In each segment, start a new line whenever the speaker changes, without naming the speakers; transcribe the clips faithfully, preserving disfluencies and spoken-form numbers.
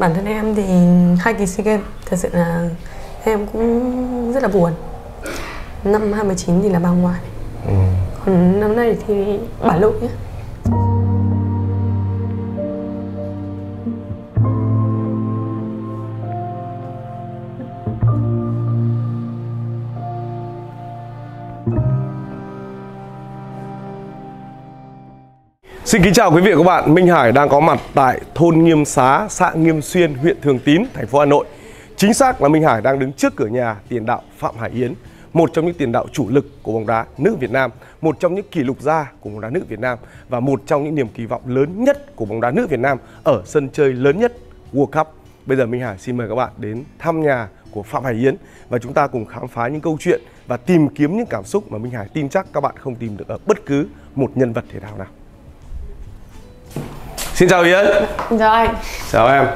bản thân em thì hai kỳ SEA Games thật sự là em cũng rất là buồn. Năm hai mươi chín thì là bà ngoại, ừ. còn năm nay thì bà nội nhé.
Xin kính chào quý vị và các bạn. Minh Hải đang có mặt tại thôn Nghiêm Xá, xã Nghiêm Xuyên, huyện Thường Tín, thành phố Hà Nội. Chính xác là Minh Hải đang đứng trước cửa nhà tiền đạo Phạm Hải Yến, một trong những tiền đạo chủ lực của bóng đá nữ Việt Nam, một trong những kỷ lục gia của bóng đá nữ Việt Nam và một trong những niềm kỳ vọng lớn nhất của bóng đá nữ Việt Nam ở sân chơi lớn nhất World Cup. Bây giờ Minh Hải xin mời các bạn đến thăm nhà của Phạm Hải Yến và chúng ta cùng khám phá những câu chuyện và tìm kiếm những cảm xúc mà Minh Hải tin chắc các bạn không tìm được ở bất cứ một nhân vật thể thao nào. Xin chào Yến.
Chào anh.
Chào em.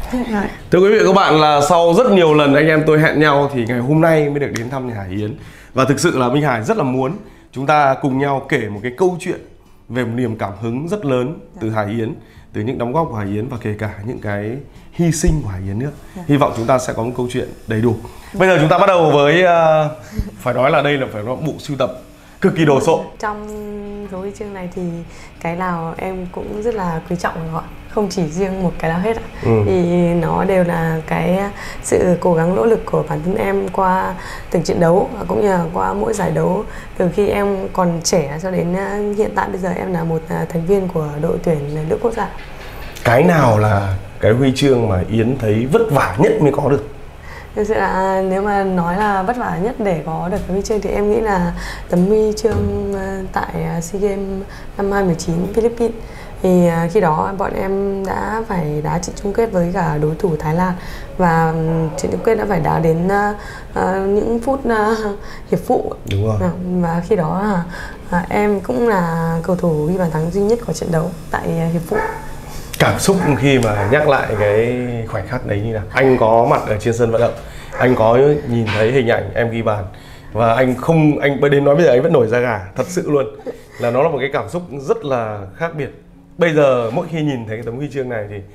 Thưa quý vị và các bạn, là sau rất nhiều lần anh em tôi hẹn nhau thì ngày hôm nay mới được đến thăm nhà Hải Yến. Và thực sự là Minh Hải rất là muốn chúng ta cùng nhau kể một cái câu chuyện về một niềm cảm hứng rất lớn từ Hải Yến, từ những đóng góp của Hải Yến và kể cả những cái hy sinh của Hải Yến nữa. Hy vọng chúng ta sẽ có một câu chuyện đầy đủ. Bây giờ chúng ta bắt đầu với uh, phải nói là đây là phải nói bộ sưu tập cực kỳ đồ sộ.
Trong số huy chương này thì cái nào em cũng rất là quý trọng rồi ạ. Không chỉ riêng một cái nào hết ạ. Ừ. Thì nó đều là cái sự cố gắng nỗ lực của bản thân em qua từng trận đấu và cũng như là qua mỗi giải đấu từ khi em còn trẻ cho đến hiện tại bây giờ em là một thành viên của đội tuyển nữ quốc gia.
Cái nào là cái huy chương mà Yến thấy vất vả nhất mới có được?
Thực sự là nếu mà nói là vất vả nhất để có được cái huy chương thì em nghĩ là tấm huy chương tại SEA Games năm hai mươi chín Philippines. Thì khi đó bọn em đã phải đá trận chung kết với cả đối thủ Thái Lan và trận chung kết đã phải đá đến uh, những phút uh, hiệp phụ.
Đúng rồi.
Và khi đó uh, em cũng là cầu thủ ghi bàn thắng duy nhất của trận đấu tại uh, hiệp phụ.
Cảm xúc khi mà nhắc lại cái khoảnh khắc đấy như nào? Anh có mặt ở trên sân vận động, anh có nhìn thấy hình ảnh em ghi bàn và anh không, anh bây đến nói bây giờ anh vẫn nổi da gà, thật sự luôn, là nó là một cái cảm xúc rất là khác biệt. Bây giờ mỗi khi nhìn thấy cái tấm huy chương này thì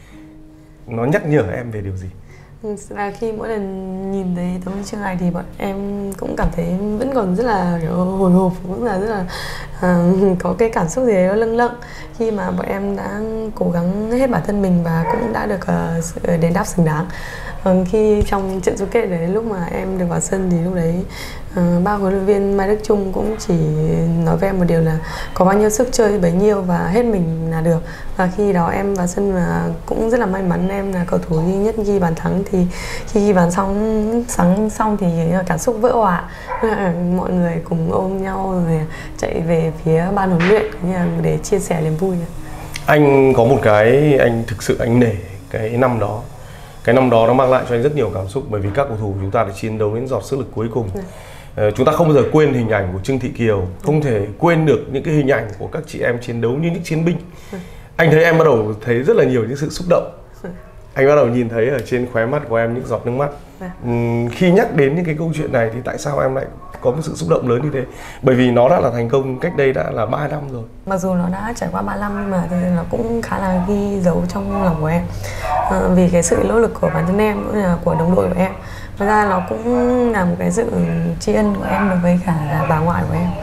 nó nhắc nhở em về điều gì?
Là khi mỗi lần nhìn thấy tấm huy chương này thì bọn em cũng cảm thấy vẫn còn rất là kiểu hồi hộp, cũng là rất là uh, có cái cảm xúc gì đấy lâng lâng khi mà bọn em đã cố gắng hết bản thân mình và cũng đã được uh, sự đền đáp xứng đáng. Uh, khi trong trận chung kết đấy, lúc mà em được vào sân thì lúc đấy uh, ba huấn luyện viên Mai Đức Chung cũng chỉ nói với em một điều là có bao nhiêu sức chơi bấy nhiêu và hết mình là được. Và khi đó em vào sân và cũng rất là may mắn em là cầu thủ duy nhất ghi bàn thắng. Thì khi ghi bàn xong sáng xong thì cảm xúc vỡ òa, mọi người cùng ôm nhau rồi chạy về phía ban huấn luyện để chia sẻ niềm vui.
Anh có một cái anh thực sự anh nể cái năm đó. Cái năm đó nó mang lại cho anh rất nhiều cảm xúc bởi vì các cầu thủ chúng ta đã chiến đấu đến giọt sức lực cuối cùng. Ừ. Chúng ta không bao giờ quên hình ảnh của Trương Thị Kiều, không thể quên được những cái hình ảnh của các chị em chiến đấu như những chiến binh. Ừ. Anh thấy em bắt đầu thấy rất là nhiều những sự xúc động. Ừ. Anh bắt đầu nhìn thấy ở trên khóe mắt của em những giọt nước mắt. Ừ. Uhm, khi nhắc đến những cái câu chuyện này thì tại sao em lại có một sự xúc động lớn như thế? Bởi vì nó đã là thành công cách đây đã là ba năm rồi.
Mặc dù nó đã trải qua ba năm nhưng mà thì nó cũng khá là ghi dấu trong lòng của em. À, vì cái sự nỗ lực của bản thân em cũng là của đồng đội của em. Thật ra nó cũng là một cái sự tri ân của em đối với cả bà ngoại của em.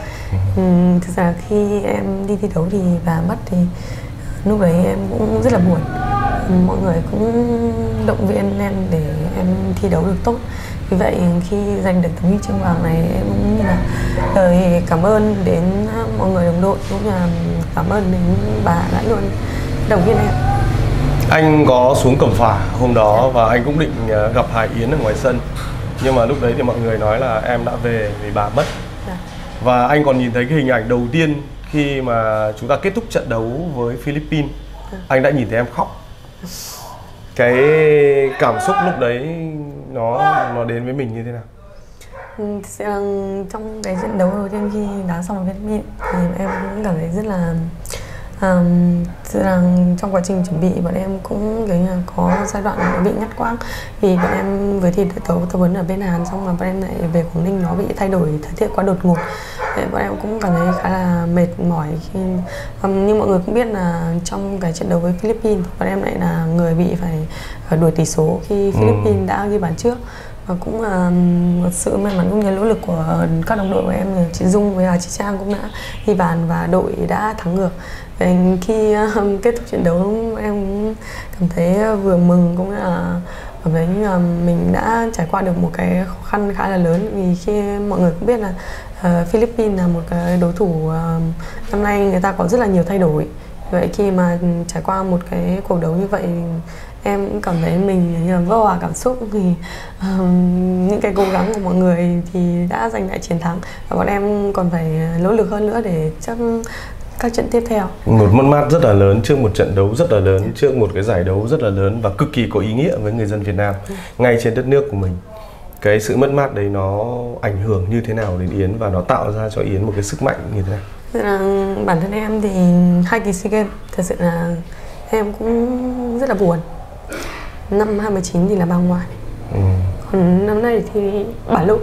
Ừ, thực ra khi em đi thi đấu thì bà mất thì lúc đấy em cũng rất là buồn. Mọi người cũng động viên em để em thi đấu được tốt. Vì vậy khi giành được tấm huy chương vàng này em cũng như là lời cảm ơn đến mọi người đồng đội cũng như là cảm ơn đến bà đã luôn động viên em.
Anh có xuống Cẩm Phả hôm đó và anh cũng định gặp Hải Yến ở ngoài sân. Nhưng mà lúc đấy thì mọi người nói là em đã về vì bà mất. Và anh còn nhìn thấy cái hình ảnh đầu tiên khi mà chúng ta kết thúc trận đấu với Philippines. Anh đã nhìn thấy em khóc. Cái cảm xúc lúc đấy nó nó đến với mình như thế nào?
Sẽ trong cái trận đấu đầu tiên khi đá xong với Philippines thì em cũng cảm thấy rất là À, trong quá trình chuẩn bị bọn em cũng kiểu như là có giai đoạn bị ngắt quãng vì bọn em với thì tấu tập huấn ở bên Hàn, xong mà bọn em lại về Quảng Ninh, nó bị thay đổi thời tiết quá đột ngột. Vậy bọn em cũng cảm thấy khá là mệt mỏi khi um, như mọi người cũng biết là trong cái trận đấu với Philippines bọn em lại là người bị phải đuổi tỷ số khi Philippines ừ. đã ghi bàn trước. Và cũng là một sự may mắn cũng như nỗ lực của các đồng đội của em, chị Dung với chị Trang cũng đã ghi bàn và đội đã thắng ngược. Và khi um, kết thúc trận đấu em cũng cảm thấy vừa mừng cũng là cảm thấy mình đã trải qua được một cái khó khăn khá là lớn, vì khi mọi người cũng biết là uh, Philippines là một cái đối thủ uh, năm nay người ta có rất là nhiều thay đổi. Vậy khi mà trải qua một cái cuộc đấu như vậy em cũng cảm thấy mình như là vỡ hòa cảm xúc, vì um, những cái cố gắng của mọi người thì đã giành lại chiến thắng và bọn em còn phải nỗ lực hơn nữa để chắc các trận tiếp theo.
Một mất mát rất là lớn trước một trận đấu rất là lớn, yeah. trước một cái giải đấu rất là lớn và cực kỳ có ý nghĩa với người dân Việt Nam, yeah. ngay trên đất nước của mình. Cái sự mất mát đấy nó ảnh hưởng như thế nào đến Yến và nó tạo ra cho Yến một cái sức mạnh như thế nào?
Là bản thân em thì hai kỳ SEA Games thật sự là em cũng rất là buồn. Năm hai mươi chín thì là bà ngoại, ừ. còn năm nay thì bà nội.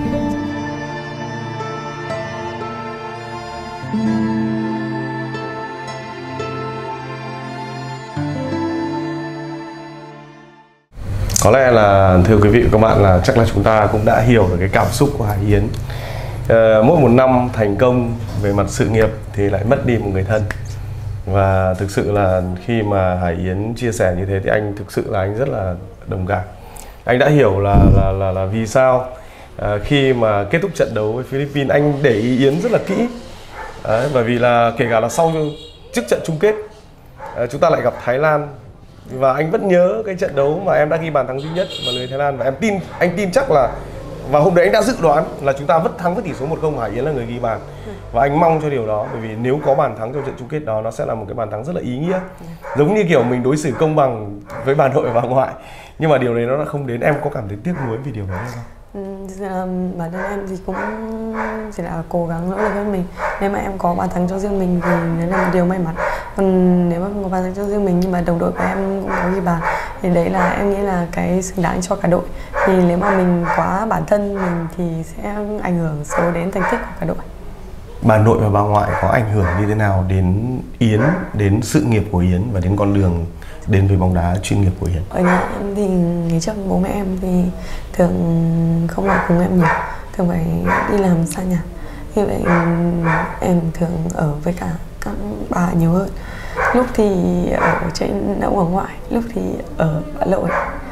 Có lẽ là thưa quý vị và các bạn là chắc là chúng ta cũng đã hiểu được cái cảm xúc của Hải Yến. À, mỗi một năm thành công về mặt sự nghiệp thì lại mất đi một người thân. Và thực sự là khi mà Hải Yến chia sẻ như thế thì anh thực sự là anh rất là đồng cảm. Anh đã hiểu là là là, là vì sao à, khi mà kết thúc trận đấu với Philippines anh để ý Yến rất là kỹ. Đấy, bởi vì là kể cả là sau trước trận chung kết à, chúng ta lại gặp Thái Lan. Và anh vẫn nhớ cái trận đấu mà em đã ghi bàn thắng duy nhất vào lưới Thái Lan, và em tin anh tin chắc là và hôm đấy anh đã dự đoán là chúng ta vẫn thắng với tỷ số một không, Hải Yến là người ghi bàn. Và anh mong cho điều đó, bởi vì nếu có bàn thắng trong trận chung kết đó nó sẽ là một cái bàn thắng rất là ý nghĩa. Giống như kiểu mình đối xử công bằng với bà nội và bà ngoại. Nhưng mà điều đấy nó đã không đến. Em có cảm thấy tiếc nuối vì điều đó không?
Bản thân em thì cũng chỉ là cố gắng nỗ lực hơn mình. Nếu mà em có bàn thắng cho riêng mình thì đấy là một điều may mắn. Còn nếu mà không có bàn thắng cho riêng mình nhưng mà đồng đội của em cũng có ghi bàn thì đấy là em nghĩ là cái xứng đáng cho cả đội. Thì nếu mà mình quá bản thân mình thì sẽ ảnh hưởng xấu đến thành tích của cả đội.
Bà nội và bà ngoại có ảnh hưởng như thế nào đến Yến, đến sự nghiệp của Yến và đến con đường đến với bóng đá chuyên nghiệp của Yến?
Ở nhà em thì ngày trước bố mẹ em thì thường không ở cùng em nhiều, thường phải đi làm xa nhà. Như vậy em thường ở với cả các bà nhiều hơn. Lúc thì ở trên ông ở ngoại, lúc thì ở bà nội.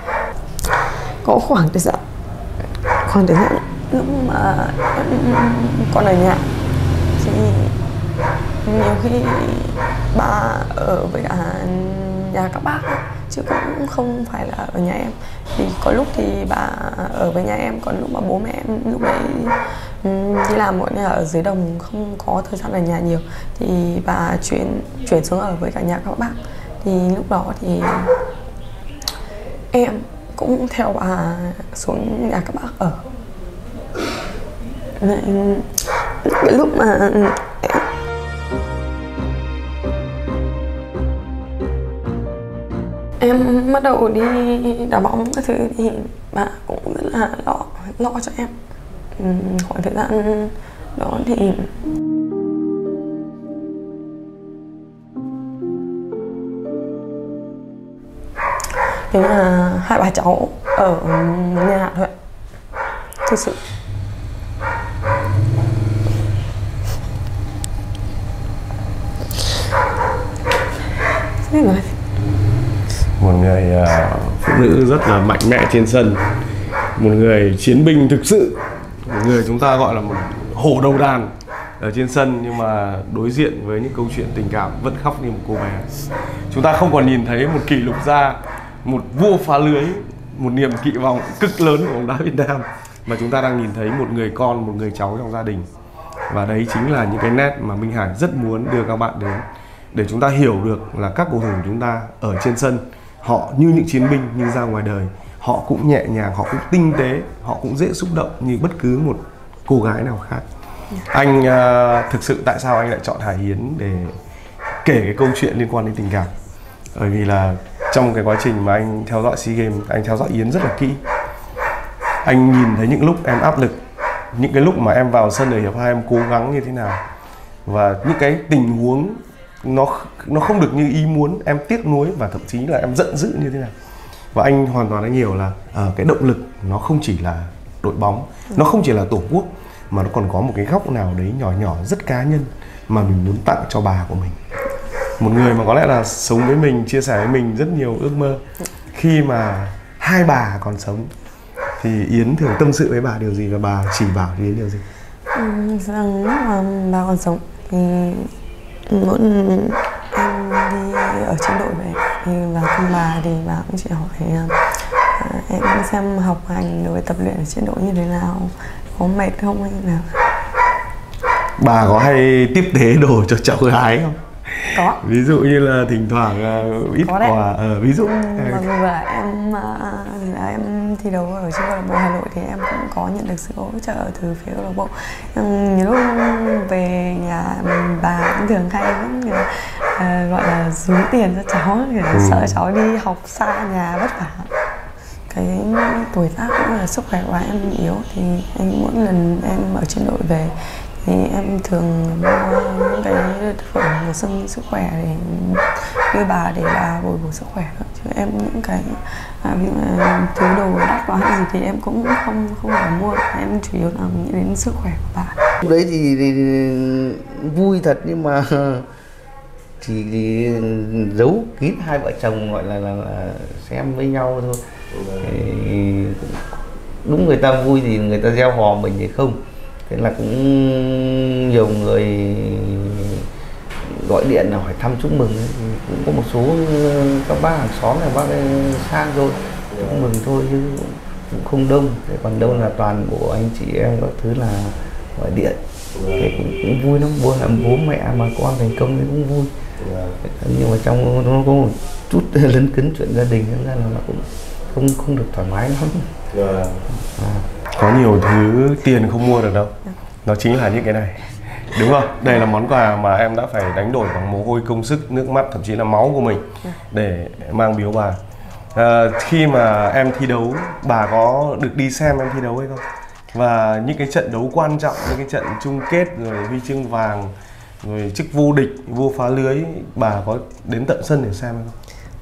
Có khoảng thời gian, khoảng thời gian lúc mà con ở nhà thì nhiều khi bà ở với cả nhà các bác chứ cũng không phải là ở nhà em. Thì có lúc thì bà ở với nhà em, còn lúc mà bố mẹ em lúc đấy đi làm mọi nhà ở dưới đồng không có thời gian ở nhà nhiều thì bà chuyển chuyển xuống ở với cả nhà các bác. Thì lúc đó thì em cũng theo bà xuống nhà các bác ở. Cái lúc mà em bắt đầu đi đá bóng các thứ thì bà cũng rất là lo lo cho em. Khoảng thời gian đó thì thế là hai bà cháu ở nhà thôi, thực sự.
Một người uh, phụ nữ rất là mạnh mẽ trên sân, một người chiến binh thực sự, một người chúng ta gọi là một hổ đầu đàn ở trên sân, nhưng mà đối diện với những câu chuyện tình cảm vẫn khóc như một cô bé. Chúng ta không còn nhìn thấy một kỷ lục gia, một vua phá lưới, một niềm kỳ vọng cực lớn của bóng đá Việt Nam, mà chúng ta đang nhìn thấy một người con, một người cháu trong gia đình. Và đấy chính là những cái nét mà Minh Hải rất muốn đưa các bạn đến, để chúng ta hiểu được là các cầu thủ của chúng ta ở trên sân họ như những chiến binh, nhưng ra ngoài đời họ cũng nhẹ nhàng, họ cũng tinh tế, họ cũng dễ xúc động như bất cứ một cô gái nào khác. Anh uh, thực sự tại sao anh lại chọn Hải Yến để kể cái câu chuyện liên quan đến tình cảm. Bởi vì là trong cái quá trình mà anh theo dõi SEA Games, anh theo dõi Yến rất là kỹ. Anh nhìn thấy những lúc em áp lực, những cái lúc mà em vào sân ở hiệp hai em cố gắng như thế nào, và những cái tình huống nó nó không được như ý muốn, em tiếc nuối và thậm chí là em giận dữ như thế nào. Và anh hoàn toàn anh hiểu là à, cái động lực nó không chỉ là đội bóng, nó không chỉ là tổ quốc, mà nó còn có một cái góc nào đấy nhỏ nhỏ rất cá nhân mà mình muốn tặng cho bà của mình. Một người mà có lẽ là sống với mình, chia sẻ với mình rất nhiều ước mơ. Khi mà hai bà còn sống thì Yến thường tâm sự với bà điều gì và bà chỉ bảo Yến điều gì?
Ừ, rằng lúc mà bà còn sống thì mỗi lần em đi ở trên đội về thì vào thăm bà thì bà cũng chỉ hỏi uh, em xem học hành rồi tập luyện ở trên đội như thế nào, có mệt không hay nào.
Bà có hay tiếp tế đồ cho cháu gái không?
Có.
Ví dụ như là thỉnh thoảng uh, ít quà, ờ, ví dụ.
Mặc dù là em uh, là em thi đấu ở trên câu lạc bộ Hà Nội thì em cũng có nhận được sự hỗ trợ từ phía câu lạc bộ. Nhưng nhiều lúc về nhà bà cũng thường hay vẫn uh, gọi là dúi tiền cho cháu, để ừ. sợ cháu đi học xa nhà vất vả. Cái tuổi tác cũng là sức khỏe của em yếu thì anh mỗi lần em ở trên đội về thì em thường mua những cái thực phẩm bổ sung sức khỏe để đưa bà, để bà bồi bổ sức khỏe nữa. Chứ em những cái à, ví dụ là thứ đồ đắt quá hay gì thì em cũng không không phải mua, em chủ yếu là nghĩ đến sức khỏe của bà.
Lúc đấy thì, thì, thì vui thật, nhưng mà thì, thì giấu kín hai vợ chồng gọi là, là, là xem với nhau thôi. Thì đúng người ta vui thì người ta gieo hò mình thì không. Thế là cũng nhiều người gọi điện là hỏi thăm chúc mừng, thì cũng có một số các bác hàng xóm này, bác sang rồi chúc mừng thôi chứ cũng không đông. Thế còn đâu là toàn bộ anh chị em các thứ là gọi điện. Thế cũng, cũng vui lắm, buồn là bố mẹ mà con thành công thì cũng vui. Nhưng mà trong nó có một chút lấn cấn chuyện gia đình nên là nó cũng không không được thoải mái lắm. À.
Có nhiều thứ tiền không mua được đâu. Nó chính là những cái này, đúng không? Đây là món quà mà em đã phải đánh đổi bằng mồ hôi, công sức, nước mắt, thậm chí là máu của mình để mang biếu bà. À, khi mà em thi đấu, bà có được đi xem em thi đấu hay không? Và những cái trận đấu quan trọng, những cái trận chung kết rồi huy chương vàng, rồi chức vô địch, vô phá lưới, bà có đến tận sân để xem hay không?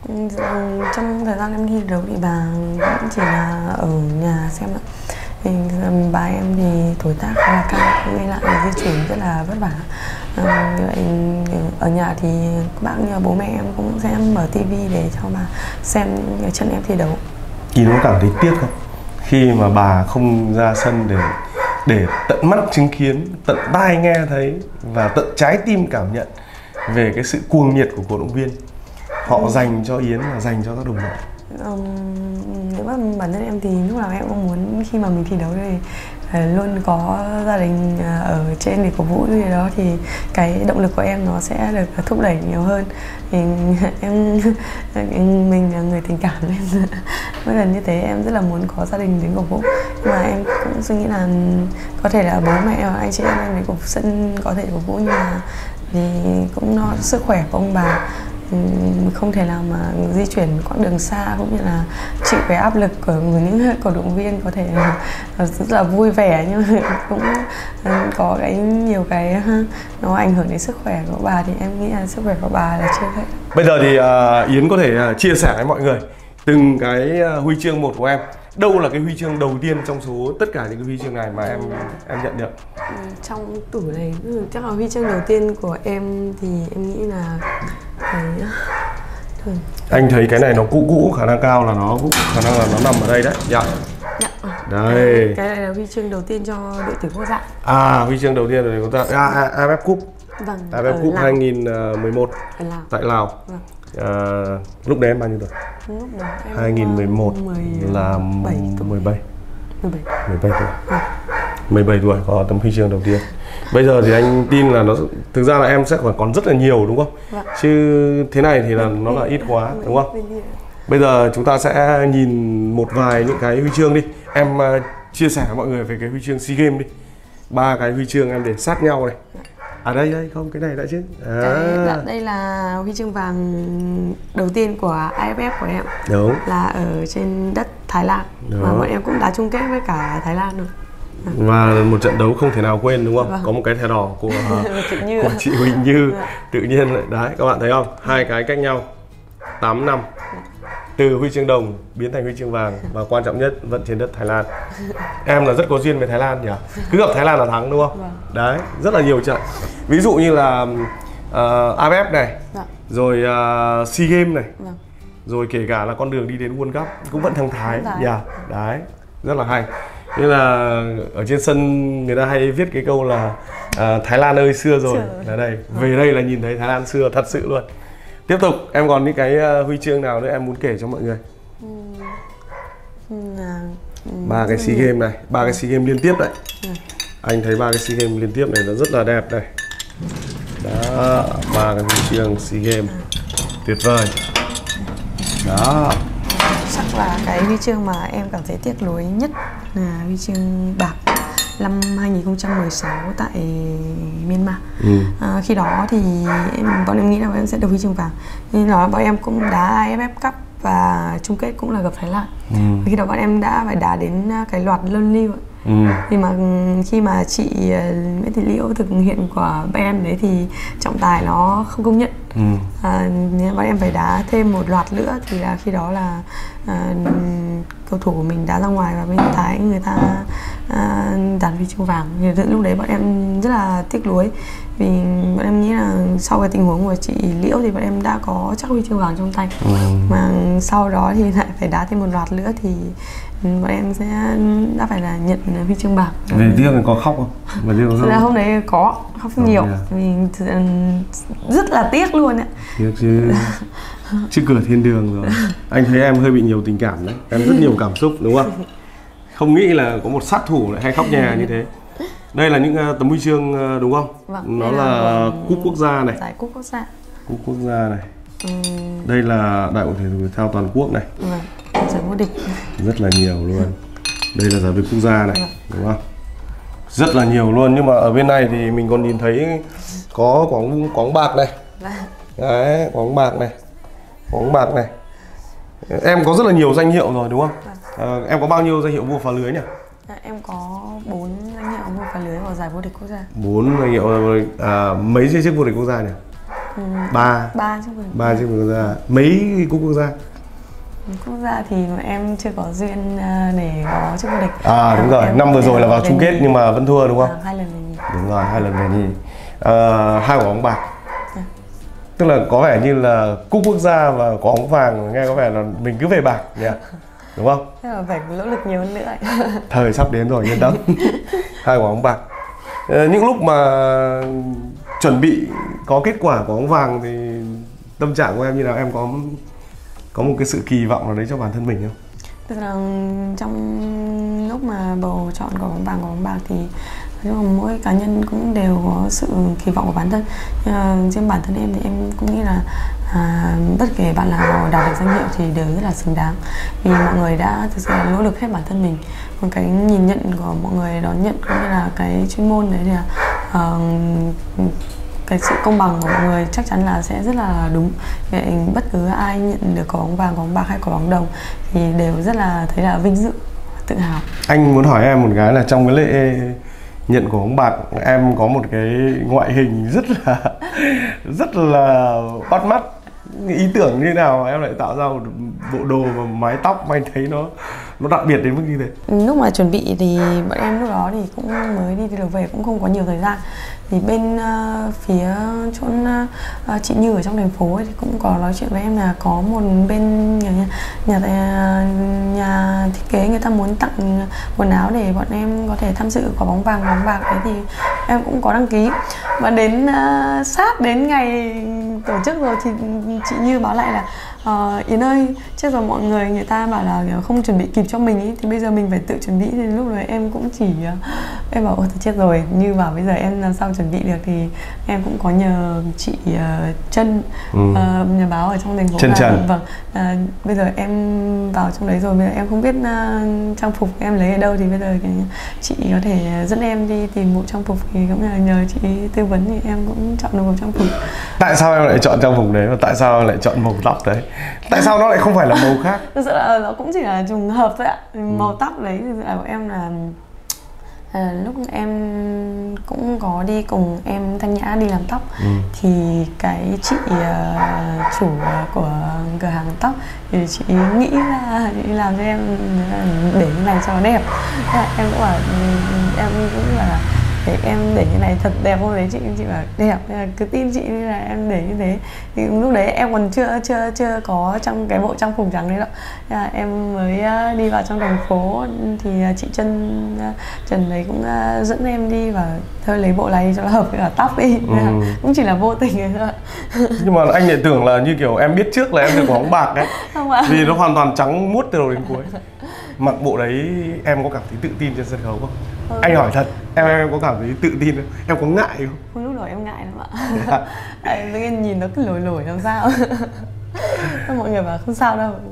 Trong thời gian em thi đấu thì bà cũng chỉ là ở nhà xem ạ. Thì bà em thì tuổi tác khá là cao, nghe lại di chuyển rất là vất vả. À, như vậy ở nhà thì các bác như bố mẹ em cũng sẽ mở tivi để cho bà xem những trận em thi đấu.
Yến có cảm thấy tiếc không? Khi mà bà không ra sân để để tận mắt chứng kiến, tận tai nghe thấy và tận trái tim cảm nhận về cái sự cuồng nhiệt của cổ động viên họ ừ. dành cho Yến và dành cho các đồng đội.
Um, nếu mà bản thân em thì lúc nào em cũng muốn khi mà mình thi đấu thì uh, luôn có gia đình uh, ở trên để cổ vũ gì đó, thì cái động lực của em nó sẽ được thúc đẩy nhiều hơn. Thì em mình là người tình cảm nên mỗi lần như thế em rất là muốn có gia đình đến cổ vũ, nhưng mà em cũng suy nghĩ là có thể là bố mẹ và anh chị em em đến cổ sân có thể cổ vũ, nhưng mà thì cũng lo sức khỏe của ông bà, không thể nào mà di chuyển quãng đường xa cũng như là chịu cái áp lực của những cổ động viên có thể là rất là vui vẻ, nhưng cũng có cái nhiều cái nó ảnh hưởng đến sức khỏe của bà, thì em nghĩ là sức khỏe của bà là chưa hết.
Bây giờ thì uh, Yến có thể uh, chia sẻ với mọi người từng cái uh, huy chương một của em. Đâu là cái huy chương đầu tiên trong số tất cả những cái huy chương này mà em em nhận được?
Trong tủ này chắc là huy chương đầu tiên của em thì em nghĩ là cái...
Anh thấy cái này nó cũ cũ, khả năng cao là nó cũng khả năng là nó nằm ở đây đấy. Dạ.
Dạ.
Đây.
Cái này là huy chương đầu tiên cho đội tuyển quốc gia.
À, huy chương đầu tiên của ta. À, a ép ép Cup.
Vâng.
a ép ép Cup hai nghìn mười một
ở Lào.
tại Lào.
Vâng.
À, lúc đấy em bao nhiêu tuổi?
Lúc đó em
hai nghìn mười một là
mười bảy tuổi.
mười bảy.
mười bảy.
mười bảy tuổi.
Vâng.
mười bảy tuổi có tấm huy chương đầu tiên. Bây giờ thì anh tin là nó thực ra là em sẽ còn rất là nhiều, đúng không?
Vâng.
Chứ thế này thì là nó là ít quá, đúng không? Bây giờ chúng ta sẽ nhìn một vài những cái huy chương đi. Em uh, chia sẻ với mọi người về cái huy chương SEA Games đi. Ba cái huy chương em để sát nhau này. À đây đây không, cái này đã chứ. À.
Cái, dạ, đây là huy chương vàng đầu tiên của a ép ép của em.
Đúng.
Là ở trên đất Thái Lan. Đó. Và bọn em cũng đá chung kết với cả Thái Lan rồi.
Và một trận đấu không thể nào quên đúng không?
Vâng.
Có một cái thẻ đỏ của,
Như
của chị Huỳnh Như. Tự nhiên lại đấy, các bạn thấy không? Hai cái cách nhau tám năm. Từ huy chương đồng biến thành huy chương vàng, và quan trọng nhất vẫn trên đất Thái Lan. Em là rất có duyên với Thái Lan nhỉ? Cứ gặp Thái Lan là thắng đúng không?
Vâng.
Đấy, rất là nhiều trận. Ví dụ như là uh, a ép ép này,
Vâng.
rồi uh, SEA Games này,
Vâng.
rồi kể cả là con đường đi đến World Cup cũng vẫn thắng Thái.
Thái.
Yeah. Đấy, rất là hay. Nên là ở trên sân người ta hay viết cái câu là uh, Thái Lan ơi xưa rồi.
Xưa.
Là đây, về đây là nhìn thấy Thái Lan xưa thật sự luôn. Tiếp tục, em còn những cái uh, huy chương nào nữa em muốn kể cho mọi người? Ba cái SEA Games này, ba cái SEA Games liên tiếp đấy. Anh thấy ba cái SEA Games liên tiếp này nó rất là đẹp đây. Đó, ba cái huy chương SEA Games tuyệt vời. Đó.
Chắc là cái huy chương mà em cảm thấy tiếc nuối nhất là huy chương bạc năm hai nghìn không trăm mười sáu tại Myanmar.
Ừ.
À, khi đó thì em bọn em nghĩ là bọn em sẽ được huy chương vàng, nhưng đó bọn em cũng đá a ép ép Cup và chung kết cũng là gặp Thái Lan. Ừ. Khi đó bọn em đã phải đá đến cái loạt luân lưu. Ừ. Thì mà khi mà chị Nguyễn Thị Liễu thực hiện của bọn em đấy thì trọng tài nó không công nhận. Ừ. À, bọn em phải đá thêm một loạt nữa thì là khi đó là à, cầu thủ của mình đá ra ngoài và bên Thái người ta à, đạt huy chương vàng. Thì lúc đấy bọn em rất là tiếc nuối, vì bọn em nghĩ là sau cái tình huống của chị Liễu thì bọn em đã có chắc huy chương vàng trong tay. Ừ. Mà sau đó thì lại phải đá thêm một loạt nữa thì bọn em sẽ đã phải là nhận huy chương bạc.
Về tiếc thì có khóc không? Về tiếc có khóc
là hôm đấy có khóc không nhiều, vì rất là tiếc luôn ạ.
Tiếc chứ. Trước cửa thiên đường rồi. Anh thấy em hơi bị nhiều tình cảm đấy, em rất nhiều cảm xúc đúng không? Không nghĩ là có một sát thủ lại hay khóc nhà như thế. Đây là những uh, tấm huy chương uh, đúng không?
Vâng,
nó là, là cúp quốc gia này.
Giải cúp quốc gia.
Cúp quốc gia này. Uhm. Đây là đại hội thể dục thể thao toàn quốc này.
Vâng. Giải vô địch. Rất
là nhiều luôn. Đây là giải vô địch quốc gia này, vâng. Đúng không? Rất là nhiều luôn, nhưng mà ở bên này thì mình còn nhìn thấy có quáng quáng bạc này. Vâng. Đấy, quáng bạc này. Quáng bạc này. Em có rất là nhiều danh hiệu rồi đúng không? Vâng. À, em có bao nhiêu danh hiệu vua phá lưới nhỉ?
À, em có bốn danh hiệu vua phá lưới vào giải vô địch quốc gia.
bốn danh hiệu à, mấy chiếc vô địch quốc gia nhỉ?
Ừ,
ba.
Ba chiếc vô địch.
Ba chiếc vô địch quốc gia. Mấy cúp quốc gia?
Quốc gia thì em chưa có duyên để có chức vô địch.
À đúng rồi, năm vừa rồi là vào chung kết nhưng mà vẫn thua đúng không?
À, hai lần về nhì.
Đúng rồi, hai lần về nhì. À, hai quả bóng bạc. À. Tức là có vẻ như là cúp quốc gia và quả bóng vàng, nghe có vẻ là mình cứ về bạc nhỉ? Đúng không?
Thế là phải nỗ lực nhiều hơn nữa.
Thời sắp đến rồi, yên tâm. Hai quả bóng bạc. À, những lúc mà chuẩn bị có kết quả quả bóng vàng thì tâm trạng của em như nào? Em có có một cái sự kỳ vọng nào đấy cho bản thân mình không?
Tức là trong lúc mà bầu chọn quả bóng vàng, quả bóng bạc thì mỗi cá nhân cũng đều có sự kỳ vọng của bản thân. Riêng bản thân em thì em cũng nghĩ là à, bất kể bạn nào đạt được danh hiệu thì đều rất là xứng đáng, vì mọi người đã thực sự là nỗ lực hết bản thân mình. Còn cái nhìn nhận của mọi người đón nhận cũng như là cái chuyên môn đấy thì là uh, cái sự công bằng của mọi người chắc chắn là sẽ rất là đúng. Vậy bất cứ ai nhận được quả bóng vàng, quả bóng bạc hay quả bóng đồng thì đều rất là thấy là vinh dự, tự hào.
Anh muốn hỏi em một cái là trong cái lễ nhận quả bóng bạc em có một cái ngoại hình rất là rất là bắt mắt. Ý tưởng như nào em lại tạo ra một bộ đồ và mái tóc mà anh thấy nó nó đặc biệt đến mức như thế?
Lúc mà chuẩn bị thì bọn em lúc đó thì cũng mới đi được về, cũng không có nhiều thời gian. Thì bên uh, phía chỗ uh, chị Như ở trong thành phố ấy, thì cũng có nói chuyện với em là có một bên nhà nhà, nhà, nhà thiết kế người ta muốn tặng quần áo để bọn em có thể tham dự quả bóng vàng, quả bóng bạc đấy, thì em cũng có đăng ký. Và đến uh, sát đến ngày tổ chức rồi thì chị Như báo lại là uh, Yến ơi, chết rồi, mọi người người ta bảo là không chuẩn bị kịp cho mình ý, thì bây giờ mình phải tự chuẩn bị. Thì lúc đấy em cũng chỉ uh, em bảo ôi chết rồi, như bảo bây giờ em làm sao chuẩn bị được, thì em cũng có nhờ chị uh, Trân, ừ. uh, nhà báo ở trong thành phố.
Trân Trần.
Vâng, uh, bây giờ em vào trong đấy rồi, bây giờ em không biết uh, trang phục em lấy ở đâu, thì bây giờ cái, chị có thể dẫn em đi tìm bộ trang phục, thì cũng là nhờ chị tư vấn thì em cũng chọn được một trang phục.
Tại sao em lại chọn trang phục đấy và tại sao em lại chọn màu tóc đấy? Tại sao nó lại không phải là màu khác?
Thực sự là nó cũng chỉ là trùng hợp thôi ạ.
Ừ.
Màu tóc đấy thì là của em là à, lúc em cũng có đi cùng em Thanh Nhã đi làm tóc, ừ. thì cái chị uh, chủ của cửa hàng tóc thì chị nghĩ là chị làm cho em để như này cho nó đẹp. Thế là em cũng bảo em cũng là để em để như này thật đẹp không đấy chị, chị bảo đẹp, cứ tin chị như là em để như thế. Thì lúc đấy em còn chưa chưa chưa có trong cái bộ trang phục trắng đấy đâu. Thế là em mới đi vào trong thành phố, thì chị Trân Trần đấy cũng dẫn em đi và thôi lấy bộ này cho nó hợp với cả tóc đi. Ừ. Cũng chỉ là vô tình ấy thôi.
Nhưng mà anh lại tưởng là như kiểu em biết trước là em được bóng bạc đấy.
Không ạ.
Vì nó hoàn toàn trắng muốt từ đầu đến cuối. Mặc bộ đấy em có cảm thấy tự tin trên sân khấu không? Ừ. Anh hỏi thật, em em có cảm thấy tự tin không? Em có ngại không?
Không, lúc đó em ngại lắm ạ. Tự nhiên nhìn nó cứ lồi lồi làm sao. Mọi người bảo không sao đâu.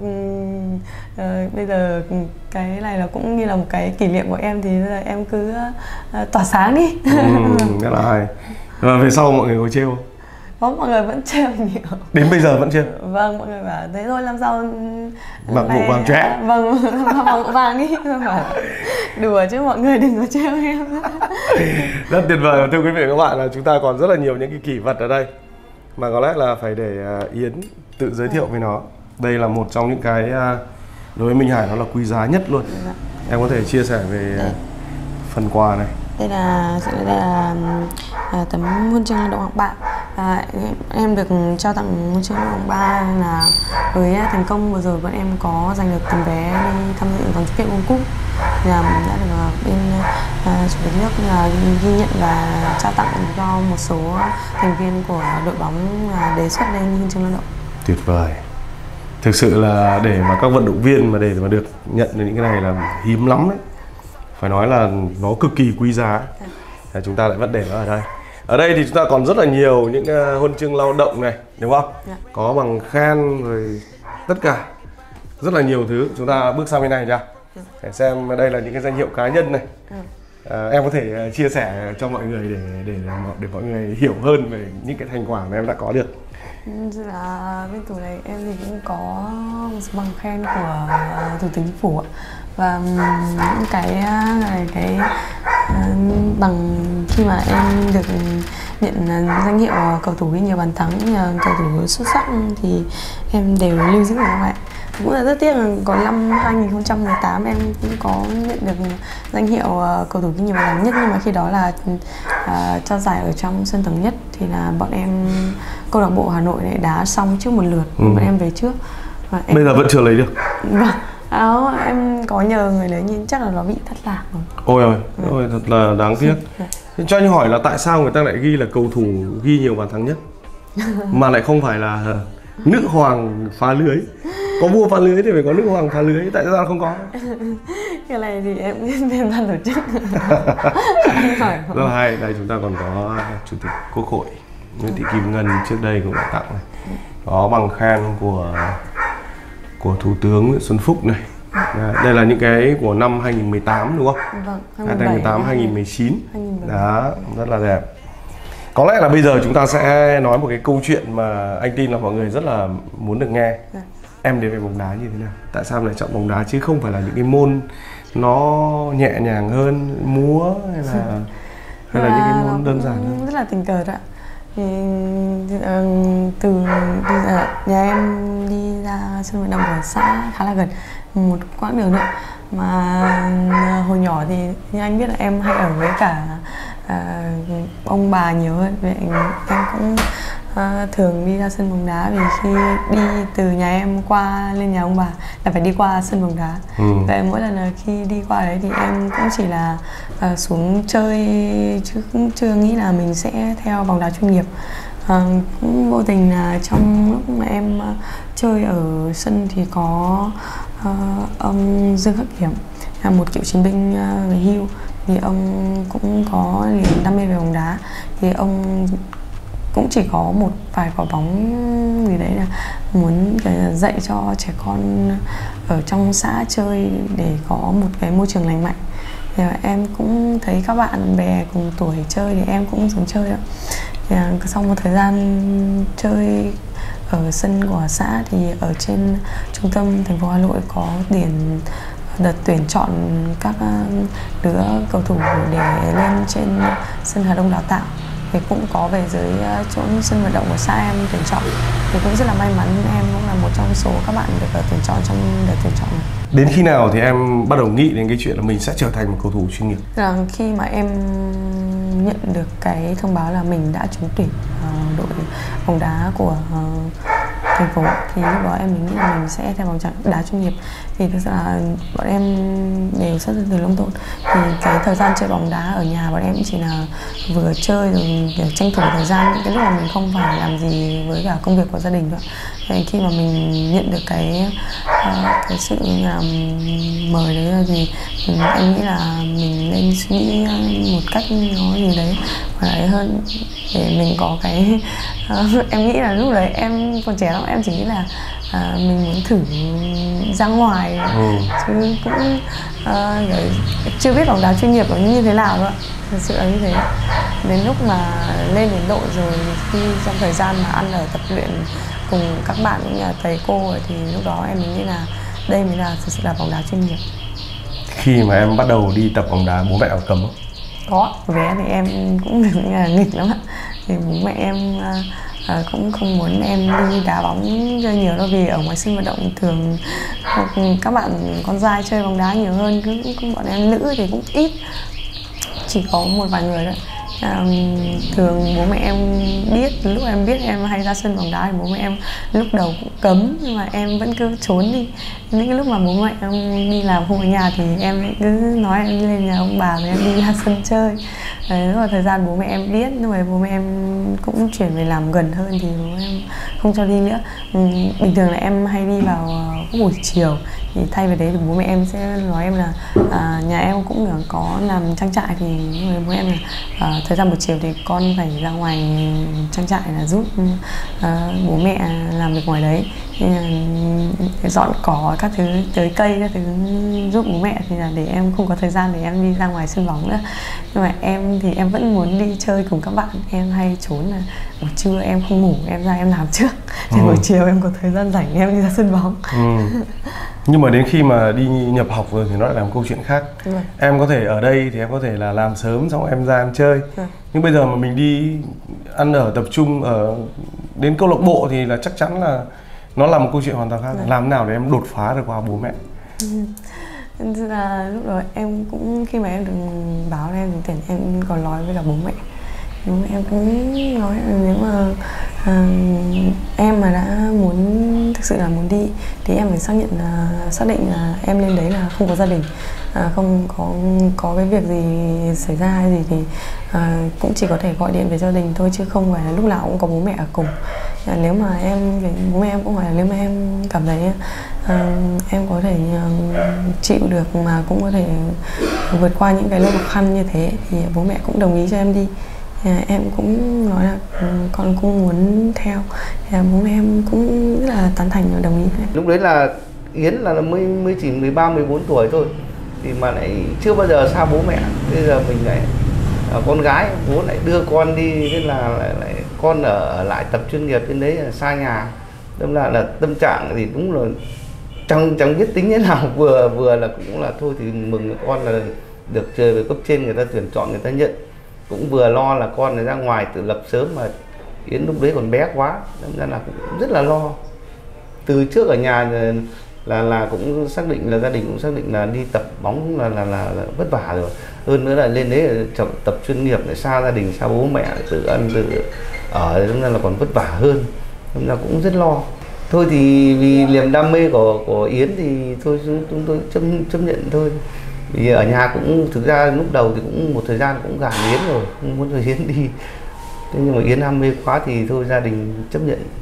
Uh, bây giờ cái này là cũng như là một cái kỷ niệm của em, thì bây giờ em cứ uh, tỏa sáng đi.
Ừ, rất là hay. Và về sau mọi người có trêu không?
Có, mọi người vẫn trêu nhiều.
Đến bây giờ vẫn trêu?
Vâng, mọi người bảo thế thôi làm sao
mặc bộ vàng chóe.
Vâng, mặc bộ vàng đi. Bảo đùa chứ mọi người đừng có trêu em.
Rất tuyệt vời. Thưa quý vị và các bạn, là chúng ta còn rất là nhiều những cái kỷ vật ở đây mà có lẽ là phải để Yến tự giới thiệu với nó. Đây là một trong những cái đối với Minh Hải nó là quý giá nhất luôn. Dạ. Em có thể chia sẻ về đây. Phần quà này.
Đây là đây là à, tấm huân chương lao động hạng ba. À, em, em được trao tặng huân chương lao động hạng ba là với thành công vừa rồi bọn em có giành được tấm vé đi tham dự vòng chung kết World Cup, là đã được bên à, chủ tịch nước là ghi nhận và trao tặng cho một số thành viên của đội bóng là đề xuất lên huân chương lao động.
Tuyệt vời. Thực sự là để mà các vận động viên mà để mà được nhận được những cái này là hiếm lắm đấy. Phải nói là nó cực kỳ quý giá. À, chúng ta lại vẫn để nó ở đây. Ở đây thì chúng ta còn rất là nhiều những uh, huân chương lao động này, đúng không? Dạ. Có bằng khen rồi tất cả. Rất là nhiều thứ. Chúng ta bước sang bên này nha. Dạ. Để xem đây là những cái danh hiệu cá nhân này. Dạ. À, em có thể uh, chia sẻ cho mọi người để để để mọi người hiểu hơn về những cái thành quả mà em đã có được.
Là bên tủ này em thì cũng có một bằng khen của Thủ tướng Chính phủ ạ. Và những cái này cái bằng khi mà em được nhận danh hiệu cầu thủ ghi nhiều bàn thắng, cầu thủ xuất sắc thì em đều lưu giữ được các bạn. Cũng là rất tiếc là có năm hai nghìn không trăm mười tám em cũng có nhận được danh hiệu cầu thủ ghi nhiều bàn thắng nhất, nhưng mà khi đó là uh, cho giải ở trong sân thống nhất, thì là bọn em câu lạc bộ Hà Nội này đá xong trước một lượt, ừ. bọn em về trước. Và em...
Bây giờ vẫn chưa lấy được.
Vâng. Đó, em có nhờ người lấy nhưng chắc là nó bị thất lạc rồi.
Ôi ôi, ôi thật là đáng tiếc. Cho anh hỏi là tại sao người ta lại ghi là cầu thủ ghi nhiều bàn thắng nhất mà lại không phải là nữ hoàng phá lưới? Có vua phá lưới thì phải có nữ hoàng phá lưới, tại sao không có?
Cái này thì em biết bên ban tổ chức.
Rất là hay. Đây chúng ta còn có Chủ tịch Quốc hội Nguyễn Thị Kim Ngân trước đây cũng đã tặng này. Có bằng khen của của Thủ tướng Nguyễn Xuân Phúc này. Đây là những cái của năm hai nghìn không trăm mười tám đúng không?
Vâng,
hai nghìn không trăm mười tám hai nghìn không trăm mười chín. Đó, rất là đẹp. Có lẽ là bây giờ chúng ta sẽ nói một cái câu chuyện mà anh tin là mọi người rất là muốn được nghe. Dạ. Em đến về bóng đá như thế nào? Tại sao lại chọn bóng đá chứ không phải là những cái môn nó nhẹ nhàng hơn, múa hay là hay là những cái môn đơn giản hơn?
Rất là tình cờ đó ạ. Thì từ nhà em đi ra sân vận động của xã khá là gần, một quãng đường nữa. Mà hồi nhỏ thì như anh biết là em hay ở với cả à, ông bà nhiều hơn. Vậy em cũng à, thường đi ra sân bóng đá, vì khi đi từ nhà em qua lên nhà ông bà là phải đi qua sân bóng đá. Ừ. Vậy mỗi lần là khi đi qua đấy thì em cũng chỉ là à, xuống chơi chứ cũng chưa nghĩ là mình sẽ theo bóng đá chuyên nghiệp. À, cũng vô tình là trong lúc mà em chơi ở sân thì có uh, ông Dương Khắc Kiểm, là một cựu chiến binh uh, về hưu. Thì ông cũng có niềm đam mê về bóng đá, thì ông cũng chỉ có một vài quả bóng gì đấy là muốn dạy cho trẻ con ở trong xã chơi để có một cái môi trường lành mạnh. Thì em cũng thấy các bạn bè cùng tuổi chơi thì em cũng xuống chơi ạ. Thì sau một thời gian chơi ở sân của xã thì ở trên trung tâm thành phố Hà Nội có tiền đợt tuyển chọn các đứa cầu thủ để lên trên sân Hà Đông đào tạo, thì cũng có về dưới chỗ sân vận động của xã em tuyển chọn. Thì cũng rất là may mắn em cũng là một trong số các bạn được tuyển chọn trong đợt tuyển chọn này.
Đến khi nào thì em bắt đầu nghĩ đến cái chuyện là mình sẽ trở thành một cầu thủ chuyên nghiệp?
Là khi mà em nhận được cái thông báo là mình đã trúng tuyển uh, đội bóng đá của uh, thành phố, thì lúc đó em nghĩ là mình sẽ theo bóng đá chuyên nghiệp. Thì thực ra là bọn em đều xuất thân từ nông thôn, thì cái thời gian chơi bóng đá ở nhà bọn em chỉ là vừa chơi rồi để tranh thủ thời gian những cái lúc mà mình không phải làm gì với cả công việc của gia đình nữa. Thì khi mà mình nhận được cái uh, cái sự là mời đấy thì em nghĩ là mình nên suy nghĩ một cách nó gì đấy phải ấy hơn để mình có cái uh, em nghĩ là lúc đấy em còn trẻ lắm, em chỉ nghĩ là uh, mình muốn thử ra ngoài, ừ. chứ cũng uh, chưa biết bóng đá chuyên nghiệp nó như thế nào nữa. Thật sự là như thế. Đến lúc mà lên đến đội rồi, khi trong thời gian mà ăn ở tập luyện cùng các bạn cũng như là thầy cô rồi, thì lúc đó em nghĩ là đây mới là thực sự là bóng đá chuyên nghiệp.
Khi mà em bắt đầu đi tập bóng đá, bố mẹ có cấm không?
Có, bé thì em cũng được là nghịch lắm ạ. Thì bố mẹ em uh, cũng không muốn em đi đá bóng chơi nhiều đâu, vì ở ngoài sân vận động thường các bạn con trai chơi bóng đá nhiều hơn, cứ, cứ bọn em nữ thì cũng ít, chỉ có một vài người thôi. À, thường bố mẹ em biết, lúc em biết em hay ra sân bóng đá thì bố mẹ em lúc đầu cũng cấm, nhưng mà em vẫn cứ trốn đi. Những cái lúc mà bố mẹ em đi làm không ở nhà thì em cứ nói em đi lên nhà ông bà và em đi ra sân chơi. Đấy, lúc mà thời gian bố mẹ em biết, nhưng mà bố mẹ em cũng chuyển về làm gần hơn thì bố em không cho đi nữa. Ừ, bình thường là em hay đi vào buổi chiều, thì thay vào đấy thì bố mẹ em sẽ nói em là à, nhà em cũng có làm trang trại, thì bố em là à, thời gian buổi chiều thì con phải ra ngoài trang trại là giúp à, bố mẹ làm việc ngoài đấy, thì, à, dọn cỏ các thứ, tưới cây các thứ giúp bố mẹ, thì là để em không có thời gian để em đi ra ngoài sân bóng nữa. Nhưng mà em thì em vẫn muốn đi chơi cùng các bạn, em hay trốn là buổi trưa em không ngủ, em ra em làm trước, thì ừ. buổi chiều em có thời gian rảnh em đi ra sân bóng.
Ừ. Nhưng mà đến khi mà đi nhập học rồi thì nó lại là một câu chuyện khác. Ừ. Em có thể ở đây thì em có thể là làm sớm xong em ra em chơi. Ừ. Nhưng bây giờ mà mình đi ăn ở tập trung ở đến câu lạc bộ thì là chắc chắn là nó là một câu chuyện hoàn toàn khác. Ừ. Làm nào để em đột phá được qua bố mẹ?
Ừ. Là lúc đó em cũng khi mà em được báo em thì em còn nói với cả bố mẹ. Nhưng em cũng nói là nếu mà à, em mà đã muốn thực sự là muốn đi thì em phải xác nhận là xác định là em lên đấy là không có gia đình, à, không có có cái việc gì xảy ra hay gì thì à, cũng chỉ có thể gọi điện về gia đình thôi, chứ không phải là lúc nào cũng có bố mẹ ở cùng. À, nếu mà em bố mẹ em cũng hỏi là nếu mà em cảm thấy à, em có thể uh, chịu được mà cũng có thể vượt qua những cái lúc khó khăn như thế thì bố mẹ cũng đồng ý cho em đi. À, em cũng nói là con cũng muốn theo, thì bố mẹ em cũng rất là tán thành và đồng ý.
Lúc đấy là Yến là mới mới chỉ mười ba mười bốn tuổi thôi, thì mà lại chưa bao giờ xa bố mẹ. Bây giờ mình lại con gái, bố lại đưa con đi, nên là lại, lại con ở, ở lại tập chuyên nghiệp trên đấy là xa nhà. Đâm là là tâm trạng thì đúng là chẳng chẳng biết tính thế nào, vừa vừa là cũng là thôi thì mừng con là được chơi về cấp trên người ta tuyển chọn, người ta nhận, cũng vừa lo là con này ra ngoài tự lập sớm, mà Yến lúc đấy còn bé quá, nên ra là cũng rất là lo. Từ trước ở nhà là là, là cũng xác định là gia đình cũng xác định là đi tập bóng là là, là, là vất vả rồi, hơn nữa là lên đấy là tập, tập chuyên nghiệp để xa gia đình, xa bố mẹ, tự ăn tự ở, nên là còn vất vả hơn, nên là cũng rất lo. Thôi thì vì niềm đam mê của của Yến thì thôi chúng tôi chấp chấp nhận thôi. Vì ở nhà cũng thực ra lúc đầu thì cũng một thời gian cũng gả Yến rồi, không muốn cho Yến đi. Thế nhưng mà Yến ham mê quá thì thôi gia đình chấp nhận.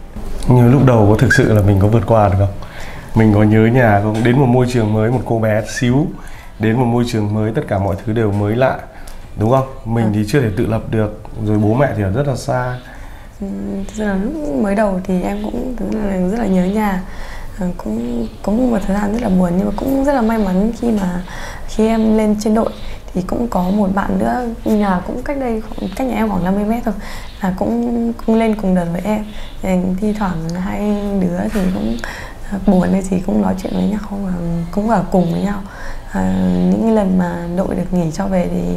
Như lúc đầu có thực sự là mình có vượt qua được không? Mình có nhớ nhà không? Đến một môi trường mới, một cô bé xíu, đến một môi trường mới, tất cả mọi thứ đều mới lạ, đúng không? Mình ừ. thì chưa thể tự lập được, rồi bố mẹ thì ở rất là xa.
Ừ, thực ra là lúc mới đầu thì em cũng rất là nhớ nhà. À, cũng có một thời gian rất là buồn, nhưng mà cũng rất là may mắn khi mà khi em lên trên đội thì cũng có một bạn nữa, nhà cũng cách đây cách nhà em khoảng năm mươi mét thôi, là cũng cũng lên cùng đợt với em. Thì thi thoảng hai đứa thì cũng buồn thì cũng nói chuyện với nhau, và cũng ở cùng với nhau. À, những cái lần mà đội được nghỉ cho về thì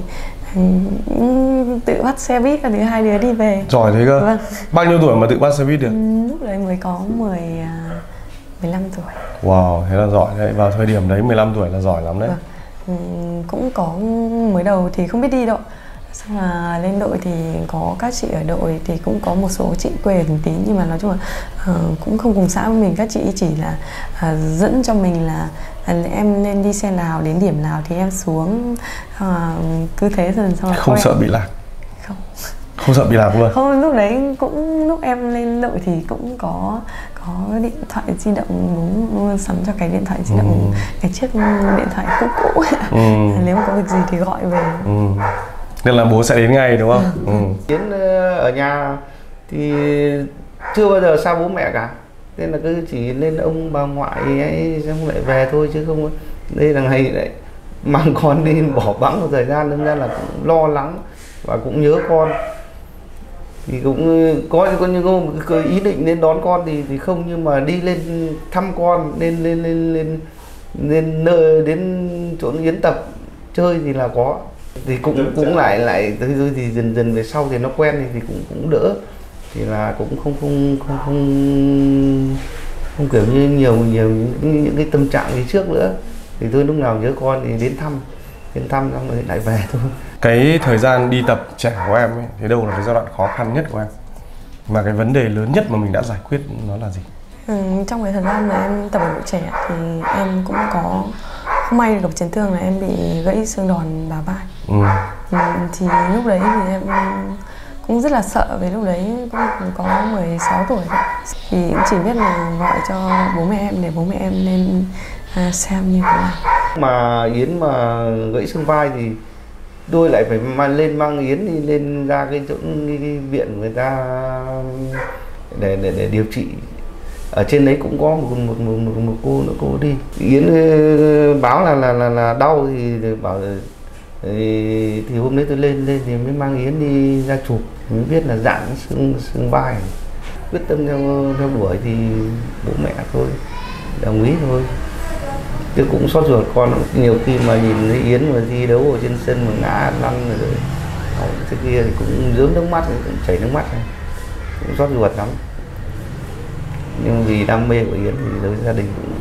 tự bắt xe buýt và thứ hai đứa đi về.
Giỏi thế cơ.
Vâng.
Bao nhiêu tuổi mà tự bắt xe buýt được?
Lúc đấy mới có mười, mười lăm tuổi.
Wow, thế là giỏi đấy. Vào thời điểm đấy mười lăm tuổi là giỏi lắm đấy.
Vâng. Ừ, cũng có mới đầu thì không biết đi đâu. Xong là lên đội thì có các chị ở đội thì cũng có một số chị quê ở Thường Tín, nhưng mà nói chung là uh, cũng không cùng xã với mình. Các chị chỉ là uh, dẫn cho mình là uh, em nên đi xe nào đến điểm nào thì em xuống, uh, cứ thế dần xong là
không sợ
em...
bị lạc.
Không.
Không sợ bị lạc luôn.
Không, lúc đấy cũng lúc em lên đội thì cũng có có điện thoại di động, đúng, đúng sắm cho cái điện thoại di động, ừ. cái chiếc điện thoại cũ cũ. Ừ. Nếu mà có việc gì thì gọi về.
Ừ. Nên là bố sẽ đến ngay đúng không? Ừ.
Tiến ở nhà thì chưa bao giờ xa bố mẹ cả, nên là cứ chỉ lên ông bà ngoại ấy xong lại về thôi, chứ không đây là ngày lại mang con đi bỏ bẵng một thời gian, nên ra là cũng lo lắng và cũng nhớ con. Thì cũng có có những có ý định nên đón con thì thì không, nhưng mà đi lên thăm con, lên lên lên lên lên nơi đến chỗ Yến tập chơi thì là có, thì cũng cũng lại lại thì, thì dần dần về sau thì nó quen thì, thì cũng cũng đỡ, thì là cũng không không không không không kiểu như nhiều nhiều những, những cái tâm trạng như trước nữa. Thì tôi lúc nào nhớ con thì đến thăm đến thăm xong rồi lại về thôi.
Cái thời gian đi tập trẻ của em ấy, thì đâu là cái giai đoạn khó khăn nhất của em? Mà cái vấn đề lớn nhất mà mình đã giải quyết nó là gì?
Ừ, trong cái thời gian mà em tập ở đội trẻ thì em cũng có không may gặp chấn thương là em bị gãy xương đòn bả vai. Ừ. Ừ, thì lúc đấy thì em cũng rất là sợ, vì lúc đấy cũng có mười sáu tuổi thôi. Thì cũng chỉ biết là gọi cho bố mẹ em để bố mẹ em lên à, xem như thế nào.
Mà Yến mà gãy xương vai thì tôi lại phải mang lên mang Yến đi lên ra cái chỗ cái, cái viện người ta để để để điều trị. Ở trên đấy cũng có một một một, một, một cô nữa, cô đi Yến báo là là là, là đau thì bảo thì, thì hôm đấy tôi lên lên thì mới mang Yến đi ra chụp, mới biết là giãn xương xương vai. Quyết tâm theo theo đuổi thì bố mẹ thôi đồng ý thôi, chứ cũng xót ruột con. Nhiều khi mà nhìn thấy Yến mà thi đấu ở trên sân mà ngã lăn rồi thế kia thì cũng rớm nước mắt, cũng chảy nước mắt, cũng xót ruột lắm. Nhưng vì đam mê của Yến thì đối với gia đình cũng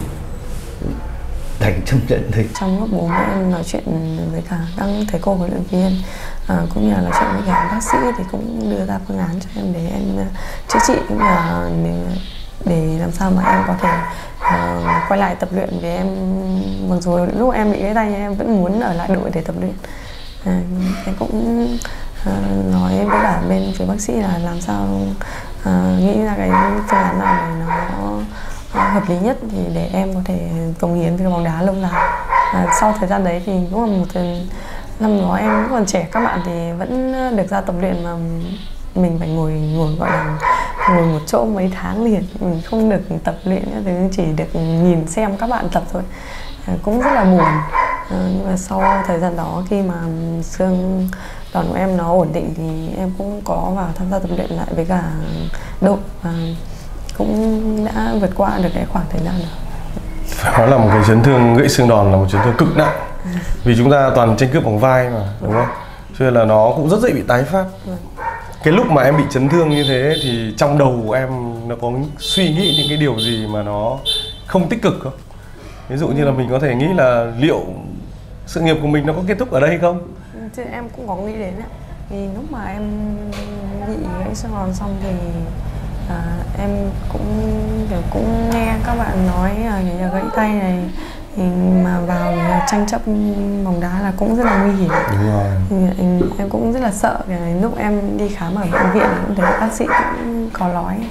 thành chấp nhận thì.
Trong lúc bố mẹ em nói chuyện với cả các thầy cô huấn luyện viên à, cũng như là nói chuyện với cả bác sĩ thì cũng đưa ra phương án cho em để em chữa trị, cũng là để, để làm sao mà em có thể uh, quay lại tập luyện. Vì em mặc dù lúc em bị gãy tay em vẫn muốn ở lại đội để tập luyện. À, em cũng uh, nói với cả bên phía bác sĩ là làm sao uh, nghĩ ra cái phương án nào để nó hợp lý nhất thì để em có thể cống hiến cho bóng đá lâu dài. À, sau thời gian đấy thì cũng là một thời, năm đó em cũng còn trẻ, các bạn thì vẫn được ra tập luyện mà mình phải ngồi ngồi gọi là ngồi một chỗ mấy tháng liền, mình không được tập luyện nữa, chỉ được nhìn xem các bạn tập thôi. À, cũng rất là buồn. À, nhưng mà sau thời gian đó khi mà xương đòn của em nó ổn định thì em cũng có vào tham gia tập luyện lại với cả đội và cũng đã vượt qua được cái khoảng thời gian đó.
Phải nói là một cái chấn thương gãy xương đòn là một chấn thương cực nặng, vì chúng ta toàn tranh cướp bằng vai mà, đúng không? Cho nên là nó cũng rất dễ bị tái phát. Cái lúc mà em bị chấn thương như thế thì trong đầu của em nó có suy nghĩ những cái điều gì mà nó không tích cực không? Ví dụ như là mình có thể nghĩ là liệu sự nghiệp của mình nó có kết thúc ở đây không?
Chứ em cũng có nghĩ đến ạ. Vì lúc mà em bị gãy xương đòn xong thì à, em cũng kiểu cũng nghe các bạn nói là gãy tay này thì mà vào tranh chấp bóng đá là cũng rất là nguy hiểm.
Đúng rồi.
Thì em, em cũng rất là sợ. Lúc em đi khám ở bệnh viện cũng thấy bác sĩ cũng có nói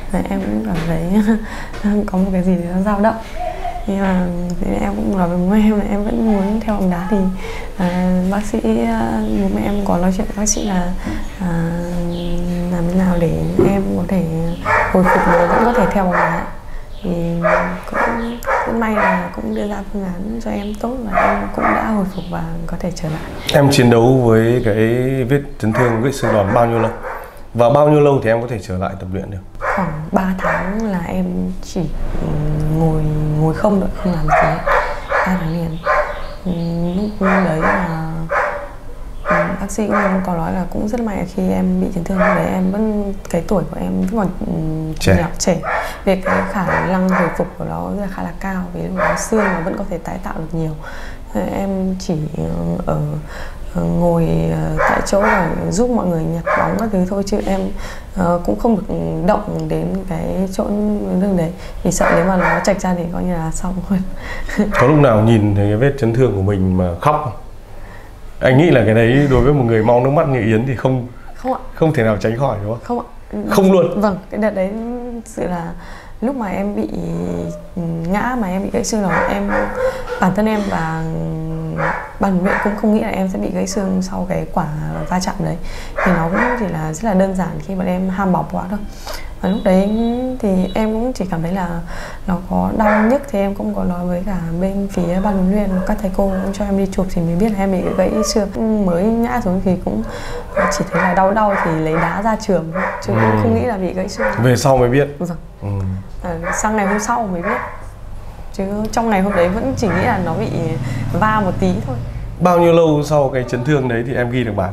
và em cũng cảm thấy có một cái gì đó dao động. Nhưng mà em cũng nói với bố mẹ em là em vẫn muốn theo bóng đá thì à, bác sĩ, bố mẹ em có nói chuyện với bác sĩ là à, làm thế nào để em có thể hồi phục và vẫn có thể theo bóng đá. Thì cũng rất may là cũng đưa ra phương án cho em tốt và em cũng đã hồi phục và có thể trở lại.
Em chiến đấu với cái vết chấn thương gãy xương đòn bao nhiêu lâu? Và bao nhiêu lâu thì em có thể trở lại tập luyện được?
Khoảng ba tháng là em chỉ ngồi ngồi không được, không làm gì hết. ba tháng liền. Lúc đấy là bác sĩ cũng có nói là cũng rất may khi em bị chấn thương như đấy em vẫn, cái tuổi của em vẫn còn trẻ, nhỏ, trẻ. Về cái khả năng hồi phục của nó rất là khá là cao, vì lúc đó xương nó vẫn có thể tái tạo được nhiều. Em chỉ ở ngồi tại chỗ và giúp mọi người nhặt bóng các thứ thôi, chứ em uh, cũng không được động đến cái chỗ đường đấy, vì sợ nếu mà nó chạch ra thì coi như là xong rồi.
Có lúc nào nhìn thấy cái vết chấn thương của mình mà khóc không? Anh nghĩ là cái đấy đối với một người mau nước mắt như Yến thì không
không ạ,
không thể nào tránh khỏi, đúng không?
Không ạ.
Không luôn.
Vâng, cái đợt đấy sự là lúc mà em bị ngã mà em bị gãy xương đó, em bản thân em và ban huấn luyện cũng không nghĩ là em sẽ bị gãy xương sau cái quả va chạm đấy. Thì nó cũng chỉ là rất là đơn giản khi bọn em ham bọc quá thôi. Và lúc đấy thì em cũng chỉ cảm thấy là nó có đau nhức, thì em cũng có nói với cả bên phía ban huấn luyện, các thầy cô cũng cho em đi chụp thì mới biết là em bị gãy xương. Mới ngã xuống thì cũng chỉ thấy là đau đau thì lấy đá ra trường thôi, chứ
ừ.
cũng không nghĩ là bị gãy xương.
Về sau mới biết.
Vâng.
Ừ.
À, sang ngày hôm sau mới biết, chứ trong ngày hôm đấy vẫn chỉ nghĩ là nó bị va một tí thôi.
Bao nhiêu lâu sau cái chấn thương đấy thì em ghi được bàn?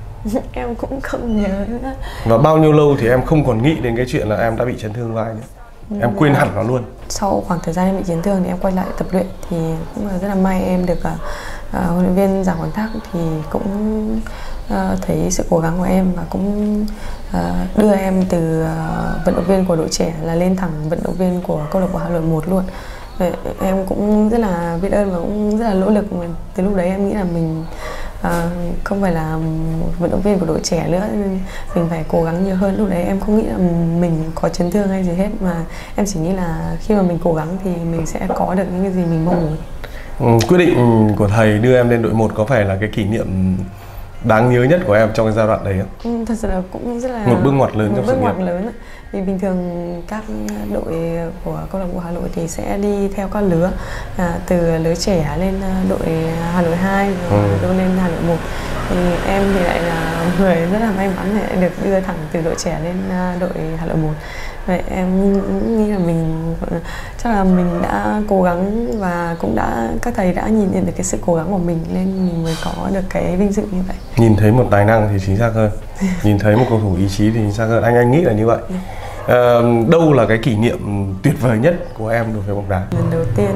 Em cũng không nhớ nữa.
Và bao nhiêu lâu thì em không còn nghĩ đến cái chuyện là em đã bị chấn thương vai nữa? Em quên hẳn nó luôn.
Sau khoảng thời gian em bị chấn thương thì em quay lại tập luyện, thì cũng là rất là may em được uh, huấn luyện viên Giảng Quảng Thác thì cũng uh, thấy sự cố gắng của em và cũng uh, đưa em từ uh, vận động viên của đội trẻ là lên thẳng vận động viên của câu lạc bộ Hà Nội một luôn. Vậy em cũng rất là biết ơn và cũng rất là nỗ lực. Từ lúc đấy em nghĩ là mình À, không phải là một vận động viên của đội trẻ nữa, nên mình phải cố gắng nhiều hơn. Lúc đấy em không nghĩ là mình có chấn thương hay gì hết, mà em chỉ nghĩ là khi mà mình cố gắng thì mình sẽ có được những cái gì mình mong muốn.
Ừ, quyết định của thầy đưa em lên đội một có phải là cái kỷ niệm đáng nhớ nhất của em trong cái giai đoạn đấy không?
Ừ, thật sự là cũng rất là
một bước ngoặt lớn
một
trong
bước
sự
ngoặt
nghiệp.
lớn. Vì bình thường các đội của câu lạc bộ Hà Nội thì sẽ đi theo các lứa, à, từ lứa trẻ lên đội Hà Nội hai rồi ừ. lên Hà Nội một. Thì em thì lại là người rất là may mắn để được đưa thẳng từ đội trẻ lên đội Hà Nội một. Vậy em nghĩ là mình chắc là mình đã cố gắng và cũng đã các thầy đã nhìn nhận được cái sự cố gắng của mình, nên mình mới có được cái vinh dự như vậy.
Nhìn thấy một tài năng thì chính xác hơn, nhìn thấy một cầu thủ ý chí thì chính xác hơn. Anh anh nghĩ là như vậy. À, đâu là cái kỷ niệm tuyệt vời nhất của em đối với bóng đá?
Lần đầu tiên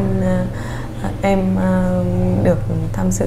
em được tham dự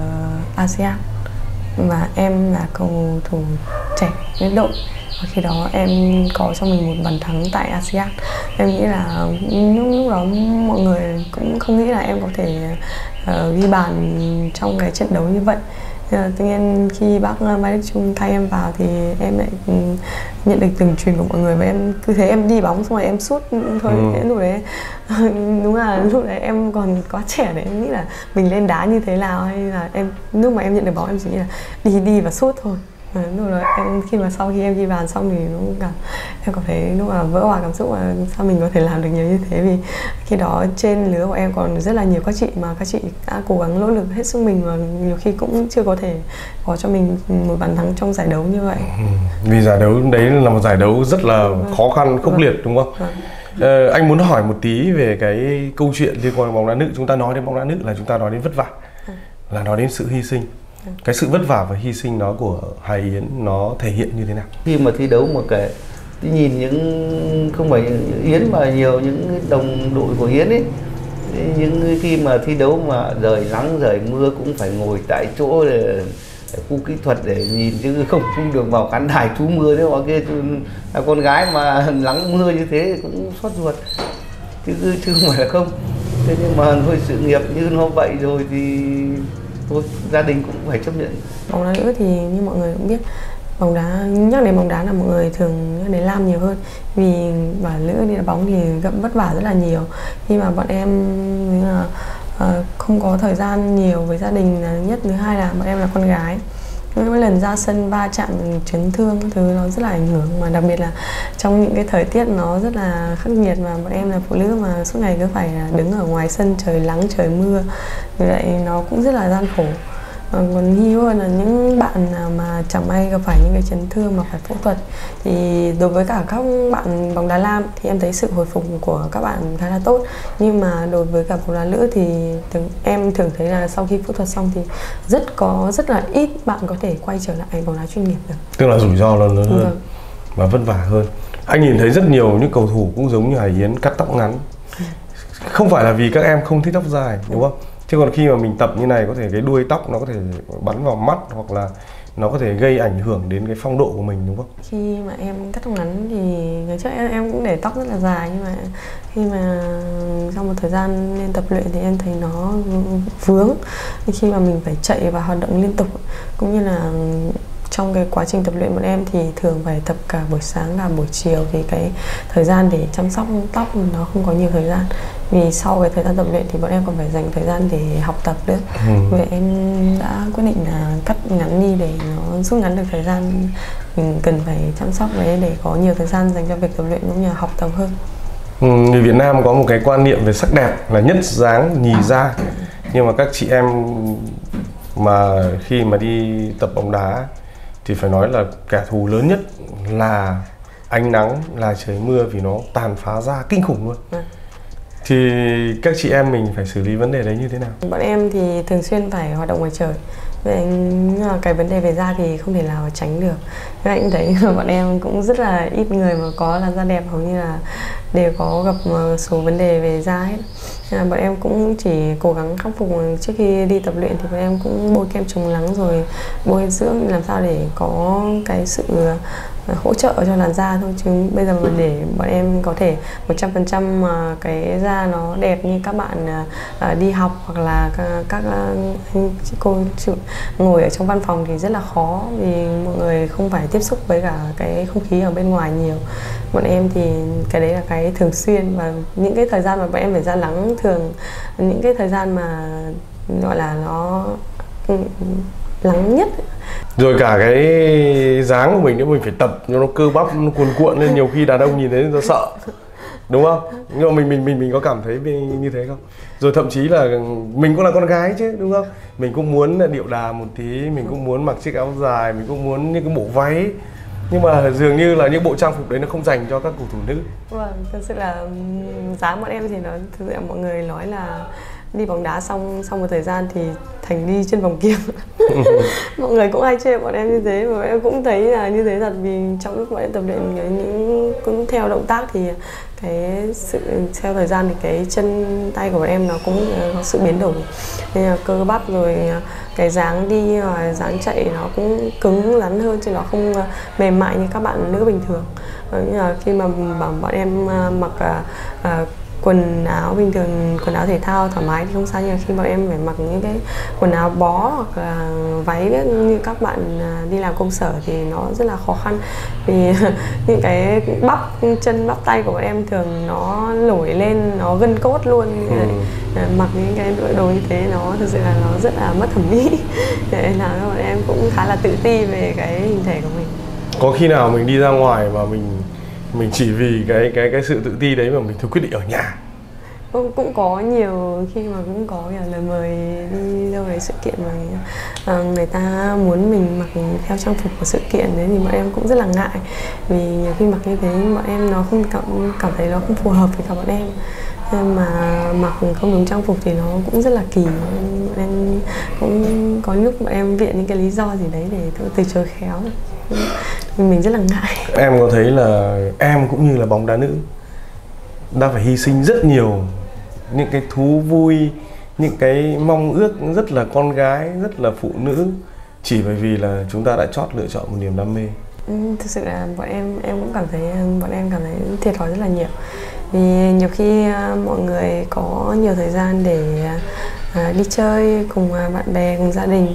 a sê an và em là cầu thủ trẻ với đội. Và khi đó em có cho mình một bàn thắng tại a sê an. Em nghĩ là lúc, lúc đó mọi người cũng không nghĩ là em có thể uh, ghi bàn trong cái trận đấu như vậy. Uh, tuy nhiên khi bác Mai Đức Chung thay em vào thì em lại nhận được từng truyền của mọi người, và em cứ thế em đi bóng xong rồi em sút thôi. Ừ. Lúc đấy đúng là lúc đấy em còn quá trẻ để em nghĩ là mình lên đá như thế nào, hay là em lúc mà em nhận được bóng em chỉ nghĩ là đi đi và sút thôi. À, lúc đó em khi mà sau khi em ghi bàn xong thì nó cảm em có thấy lúc mà vỡ hòa cảm xúc là sao mình có thể làm được nhiều như thế, vì khi đó trên lứa của em còn rất là nhiều các chị mà các chị đã cố gắng nỗ lực hết sức mình và nhiều khi cũng chưa có thể có cho mình một bàn thắng trong giải đấu như vậy.
Ừ. Vì giải đấu đấy là một giải đấu rất là vâng. khó khăn, khốc vâng. liệt, đúng không? Vâng. Ờ, anh muốn hỏi một tí về cái câu chuyện liên quan đến bóng đá nữ. Chúng ta nói đến bóng đá nữ là chúng ta nói đến vất vả, ừ. là nói đến sự hy sinh. Cái sự vất vả và hy sinh đó của Hải Yến nó thể hiện như thế nào?
Khi mà thi đấu một cái nhìn những không phải Yến mà nhiều những đồng đội của Yến ấy, những khi mà thi đấu mà rời nắng rời mưa cũng phải ngồi tại chỗ để, để khu kỹ thuật để nhìn, chứ không không được vào khán đài trú mưa đấy. Hoặc kia là con gái mà nắng mưa như thế cũng xót ruột, chứ chứ không phải là không. Thế nhưng mà thôi sự nghiệp như nó vậy rồi thì thôi, gia đình cũng phải chấp nhận.
Bóng đá nữ thì như mọi người cũng biết, bóng đá, nhắc đến bóng đá là mọi người thường nhắc đến Lam nhiều hơn, vì bảo nữ đi đá bóng thì gặp vất vả rất là nhiều. Khi mà bọn em là, uh, không có thời gian nhiều với gia đình là nhất, thứ hai là bọn em là con gái. Mỗi lần ra sân va chạm chấn thương thứ nó rất là ảnh hưởng, mà đặc biệt là trong những cái thời tiết nó rất là khắc nghiệt, mà bọn em là phụ nữ mà suốt ngày cứ phải đứng ở ngoài sân trời nắng trời mưa, vì vậy nó cũng rất là gian khổ. Còn hiếu hơn là những bạn nào mà chẳng may gặp phải những cái chấn thương mà phải phẫu thuật, thì đối với cả các bạn bóng đá nam thì em thấy sự hồi phục của các bạn khá là tốt, nhưng mà đối với cả bóng đá nữ thì thường, em thường thấy là sau khi phẫu thuật xong thì rất có rất là ít bạn có thể quay trở lại bóng đá chuyên nghiệp được.
Tức là rủi ro lớn hơn
Vâng.
và vất vả hơn. Anh nhìn thấy rất nhiều những cầu thủ cũng giống như Hải Yến cắt tóc ngắn, không phải là vì các em không thích tóc dài, đúng không? Chứ còn khi mà mình tập như này có thể cái đuôi tóc nó có thể bắn vào mắt, hoặc là nó có thể gây ảnh hưởng đến cái phong độ của mình, đúng không?
Khi mà em cắt tóc ngắn thì ngày trước em, em cũng để tóc rất là dài, nhưng mà khi mà sau một thời gian lên tập luyện thì em thấy nó vướng. Khi mà mình phải chạy và hoạt động liên tục, cũng như là trong cái quá trình tập luyện bọn em thì thường phải tập cả buổi sáng cả buổi chiều, thì cái thời gian để chăm sóc tóc nó không có nhiều thời gian. Vì sau cái thời gian tập luyện thì bọn em còn phải dành thời gian để học tập nữa. Ừ. Vậy em đã quyết định là cắt ngắn đi để nó rút ngắn được thời gian mình cần phải chăm sóc đấy, để có nhiều thời gian dành cho việc tập luyện cũng như là học tập hơn.
Ừ, người Việt Nam có một cái quan niệm về sắc đẹp là nhất dáng nhì da, nhưng mà các chị em mà khi mà đi tập bóng đá thì phải nói là kẻ thù lớn nhất là ánh nắng, là trời mưa, vì nó tàn phá da kinh khủng luôn. Ừ. Thì các chị em mình phải xử lý vấn đề đấy như thế nào?
Bọn em thì thường xuyên phải hoạt động ngoài trời, vậy cái vấn đề về da thì không thể nào tránh được. Các anh thấy bọn em cũng rất là ít người mà có làn da đẹp, hầu như là đều có gặp một số vấn đề về da hết. À, bọn em cũng chỉ cố gắng khắc phục. Trước khi đi tập luyện thì bọn em cũng bôi kem chống nắng rồi bôi dưỡng làm sao để có cái sự hỗ trợ cho làn da thôi, chứ bây giờ mà để bọn em có thể một trăm phần trăm cái da nó đẹp như các bạn đi học hoặc là các anh chị cô chị ngồi ở trong văn phòng thì rất là khó, vì mọi người không phải tiếp xúc với cả cái không khí ở bên ngoài nhiều. Bọn em thì cái đấy là cái thường xuyên, và những cái thời gian mà bọn em phải ra nắng, thường những cái thời gian mà gọi là nó nắng nhất.
Rồi cả cái dáng của mình nữa, mình phải tập cho nó cơ bắp nó cuồn cuộn lên, nhiều khi đàn ông nhìn thấy nó sợ, đúng không? Nhưng mà mình mình mình mình có cảm thấy như thế không? Rồi thậm chí là mình cũng là con gái chứ, đúng không? Mình cũng muốn điệu đà một tí, mình cũng muốn mặc chiếc áo dài, mình cũng muốn những cái bộ váy, nhưng mà dường như là những bộ trang phục đấy nó không dành cho các cầu thủ nữ.
Vâng, thực sự là dáng bọn em thì nó thực sự là mọi người nói là đi bóng đá xong xong một thời gian thì thành đi trên vòng kiềng. Mọi người cũng hay chê bọn em như thế, và em cũng thấy là như thế thật, vì trong lúc bọn em tập luyện những cũng theo động tác thì cái sự theo thời gian thì cái chân tay của bọn em nó cũng có sự biến đổi, nên là cơ bắp rồi cái dáng đi và dáng chạy nó cũng cứng rắn hơn, chứ nó không mềm mại như các bạn nữ bình thường. Như là khi mà bọn em mặc uh, quần áo bình thường, quần áo thể thao thoải mái thì không sao, nhưng mà khi bọn em phải mặc những cái quần áo bó hoặc là váy như các bạn đi làm công sở thì nó rất là khó khăn, vì những cái bắp chân bắp tay của bọn em thường nó nổi lên, nó gân cốt luôn. Ừ. Mặc những cái đồ như thế nó thực sự là nó rất là mất thẩm mỹ, để làm cho bọn em cũng khá là tự ti về cái hình thể của mình.
Có khi nào mình đi ra ngoài mà mình mình chỉ vì cái cái cái sự tự ti đấy mà mình thôi quyết định ở nhà?
Cũng, cũng có nhiều khi mà cũng có nhiều lời mời đi đâu đấy sự kiện mà uh, người ta muốn mình mặc theo trang phục của sự kiện đấy, thì bọn em cũng rất là ngại, vì nhiều khi mặc như thế bọn em nó không cảm cảm thấy nó không phù hợp với cả bọn em, nhưng mà mặc không đúng trang phục thì nó cũng rất là kỳ. Bọn em cũng có lúc bọn em viện những cái lý do gì đấy để từ chối khéo, mình rất là ngại.
Em có thấy là em cũng như là bóng đá nữ đã phải hy sinh rất nhiều những cái thú vui, những cái mong ước rất là con gái, rất là phụ nữ, chỉ bởi vì là chúng ta đã chót lựa chọn một niềm đam mê?
Ừ, thực sự là bọn em em cũng cảm thấy bọn em cảm thấy thiệt thòi rất là nhiều, vì nhiều khi mọi người có nhiều thời gian để uh, đi chơi cùng bạn bè, cùng gia đình,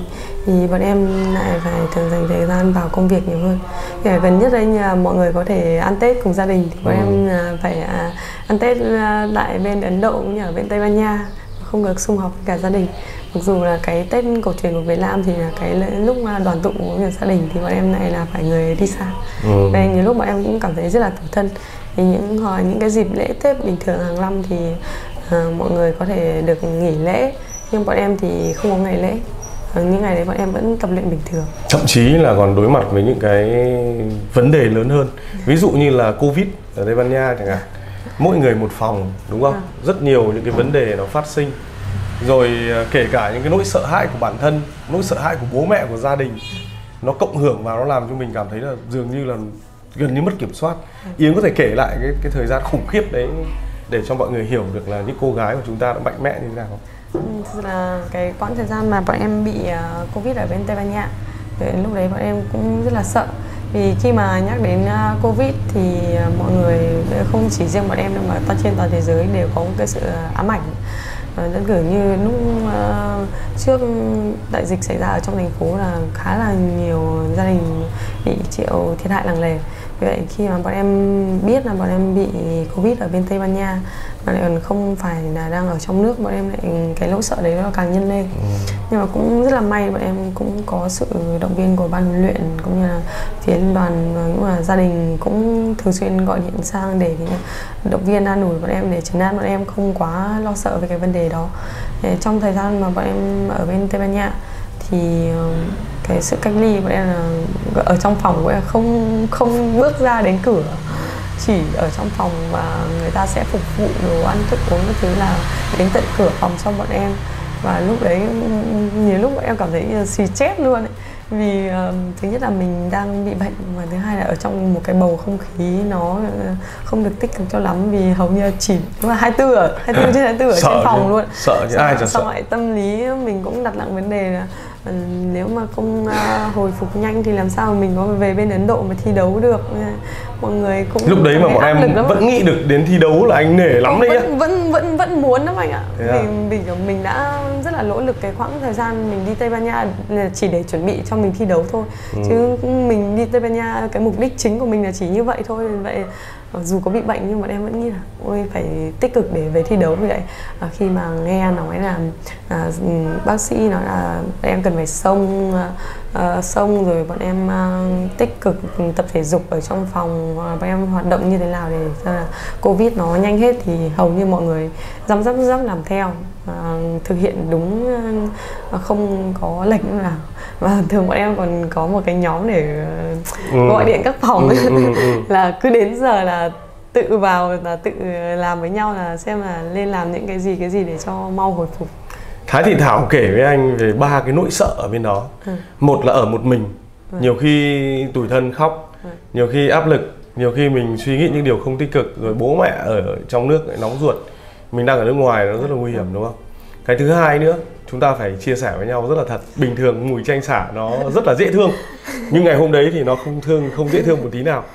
thì bọn em lại phải thường dành thời gian vào công việc nhiều hơn. Thì gần nhất đây là mọi người có thể ăn Tết cùng gia đình thì bọn ừ. em phải ăn Tết lại bên Ấn Độ cũng như ở bên Tây Ban Nha, không được sum họp với cả gia đình. Mặc dù là cái Tết cổ truyền của Việt Nam thì là cái lúc đoàn tụ của người gia đình thì bọn em lại là phải người đi xa. Ừ. Và nhiều lúc bọn em cũng cảm thấy rất là tủi thân. Thì những hồi những cái dịp lễ Tết bình thường hàng năm thì uh, mọi người có thể được nghỉ lễ, nhưng bọn em thì không có ngày lễ. Những ngày đấy bọn em vẫn tập luyện bình thường.
Thậm chí là còn đối mặt với những cái vấn đề lớn hơn. Ví dụ như là Covid ở Tây Ban Nha chẳng hạn. Mỗi người một phòng, đúng không? À. Rất nhiều những cái vấn đề nó phát sinh. Rồi kể cả những cái nỗi sợ hãi của bản thân, nỗi sợ hãi của bố mẹ, của gia đình, nó cộng hưởng vào, nó làm cho mình cảm thấy là dường như là gần như mất kiểm soát. Yến có thể kể lại cái, cái thời gian khủng khiếp đấy để cho mọi người hiểu được là những cô gái của chúng ta đã mạnh mẽ như thế nào không?
Thực là cái quãng thời gian mà bọn em bị uh, Covid ở bên Tây Ban Nha, lúc đấy bọn em cũng rất là sợ. Vì khi mà nhắc đến uh, Covid thì uh, mọi người, không chỉ riêng bọn em đâu mà toàn trên toàn thế giới đều có một cái sự ám ảnh. Đơn cử như lúc uh, trước đại dịch xảy ra ở trong thành phố là khá là nhiều gia đình bị chịu thiệt hại nặng nề. Vì vậy khi mà bọn em biết là bọn em bị Covid ở bên Tây Ban Nha mà lại còn không phải là đang ở trong nước, bọn em lại cái nỗi sợ đấy nó càng nhân lên. Ừ. Nhưng mà cũng rất là may bọn em cũng có sự động viên của ban huấn luyện cũng như là phía liên đoàn, cũng là gia đình cũng thường xuyên gọi điện sang để động viên an ủi bọn em, để trấn an bọn em không quá lo sợ về cái vấn đề đó. Để trong thời gian mà bọn em ở bên Tây Ban Nha thì cái sự cách ly bọn em là ở trong phòng, bọn em không không bước ra đến cửa, chỉ ở trong phòng và người ta sẽ phục vụ đồ ăn thức uống các thứ là đến tận cửa phòng cho bọn em. Và lúc đấy nhiều lúc bọn em cảm thấy xì chết luôn ấy. Vì uh, thứ nhất là mình đang bị bệnh, và thứ hai là ở trong một cái bầu không khí nó không được tích cực cho lắm, vì hầu như chỉ đúng là hai mươi tư ở hai mươi tư trên hai mươi tư ở trên phòng chứ, luôn.
Sợ chứ, ai chẳng sợ.
Xong lại tâm lý mình cũng đặt nặng vấn đề là uh, nếu mà không uh, hồi phục nhanh thì làm sao mà mình có về bên Ấn Độ mà thi đấu được. Mọi người cũng
lúc đấy mà bọn em vẫn nghĩ được đến thi đấu là anh nể lắm đấy nhá.
Vẫn vẫn vẫn vẫn muốn lắm anh ạ. Vì à? vì mình đã rất là nỗ lực cái khoảng thời gian mình đi Tây Ban Nha là chỉ để chuẩn bị cho mình thi đấu thôi. Ừ. Chứ mình đi Tây Ban Nha cái mục đích chính của mình là chỉ như vậy thôi. Vậy dù có bị bệnh nhưng bọn em vẫn nghĩ là ôi phải tích cực để về thi đấu. Vì vậy à, khi mà nghe nói là à, bác sĩ nói là em cần phải xông à, xông rồi bọn em à, tích cực tập thể dục ở trong phòng, à, bọn em hoạt động như thế nào để cho là Covid nó nhanh hết, thì hầu như mọi người răm rắp rắp làm theo, à, thực hiện đúng, à, không có lệch nào. Và thường bọn em còn có một cái nhóm để ừ. gọi điện các phòng ừ, ừ, ừ. là cứ đến giờ là tự vào là tự làm với nhau là xem là lên làm những cái gì cái gì để cho mau hồi phục.
Thái Thị Thảo kể với anh về ba cái nỗi sợ ở bên đó. Ừ. Một là ở một mình, ừ. nhiều khi tủi thân khóc, ừ. nhiều khi áp lực, nhiều khi mình suy nghĩ những điều không tích cực, rồi bố mẹ ở trong nước lại nóng ruột, mình đang ở nước ngoài nó rất là nguy hiểm, đúng không? Cái thứ hai nữa, chúng ta phải chia sẻ với nhau rất là thật. Bình thường mùi chanh sả nó rất là dễ thương, nhưng ngày hôm đấy thì nó không thương, không dễ thương một tí nào,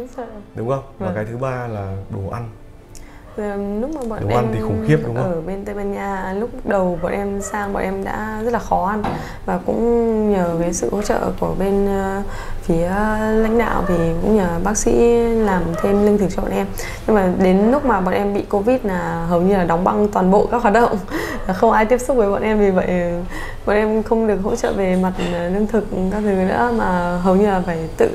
đúng không? Và cái thứ ba là đồ ăn.
Lúc mà bọn
đồ
em
ăn thì khủng khiếp, đúng không?
Ở bên Tây Ban Nha lúc đầu bọn em sang, bọn em đã rất là khó ăn, và cũng nhờ cái sự hỗ trợ của bên uh, phía lãnh đạo thì cũng nhờ bác sĩ làm thêm lương thực cho bọn em. Nhưng mà đến lúc mà bọn em bị Covid là hầu như là đóng băng toàn bộ các hoạt động, không ai tiếp xúc với bọn em, vì vậy bọn em không được hỗ trợ về mặt lương thực các thứ nữa, mà hầu như là phải tự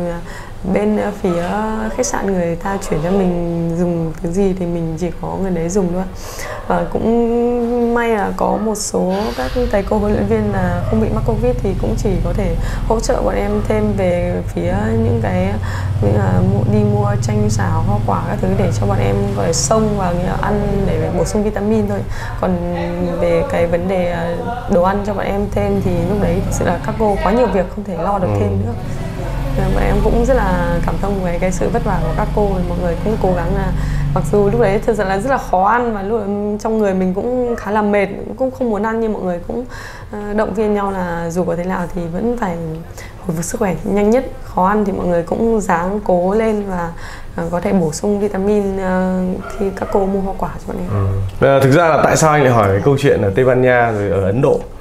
bên phía khách sạn người ta chuyển cho mình dùng cái gì thì mình chỉ có người đấy dùng thôi. Và cũng may là có một số các thầy cô huấn luyện viên là không bị mắc Covid thì cũng chỉ có thể hỗ trợ bọn em thêm về phía những cái như là đi mua chanh sả, hoa quả các thứ để cho bọn em có thể xông và ăn để bổ sung vitamin thôi. Còn về cái vấn đề đồ ăn cho bọn em thêm thì lúc đấy thực sự là các cô quá nhiều việc không thể lo được thêm nữa. Bọn em cũng rất là cảm thông về cái sự vất vả của các cô, mọi người cũng cố gắng là mặc dù lúc đấy thực sự là rất là khó ăn và lúc trong người mình cũng khá là mệt, cũng không muốn ăn, nhưng mọi người cũng động viên nhau là dù có thế nào thì vẫn phải hồi phục sức khỏe nhanh nhất. Khó ăn thì mọi người cũng ráng cố lên và có thể bổ sung vitamin khi các cô mua hoa quả cho bọn em.
Ừ. Thực ra là tại sao anh lại hỏi cái câu chuyện ở Tây Ban Nha rồi ở Ấn Độ?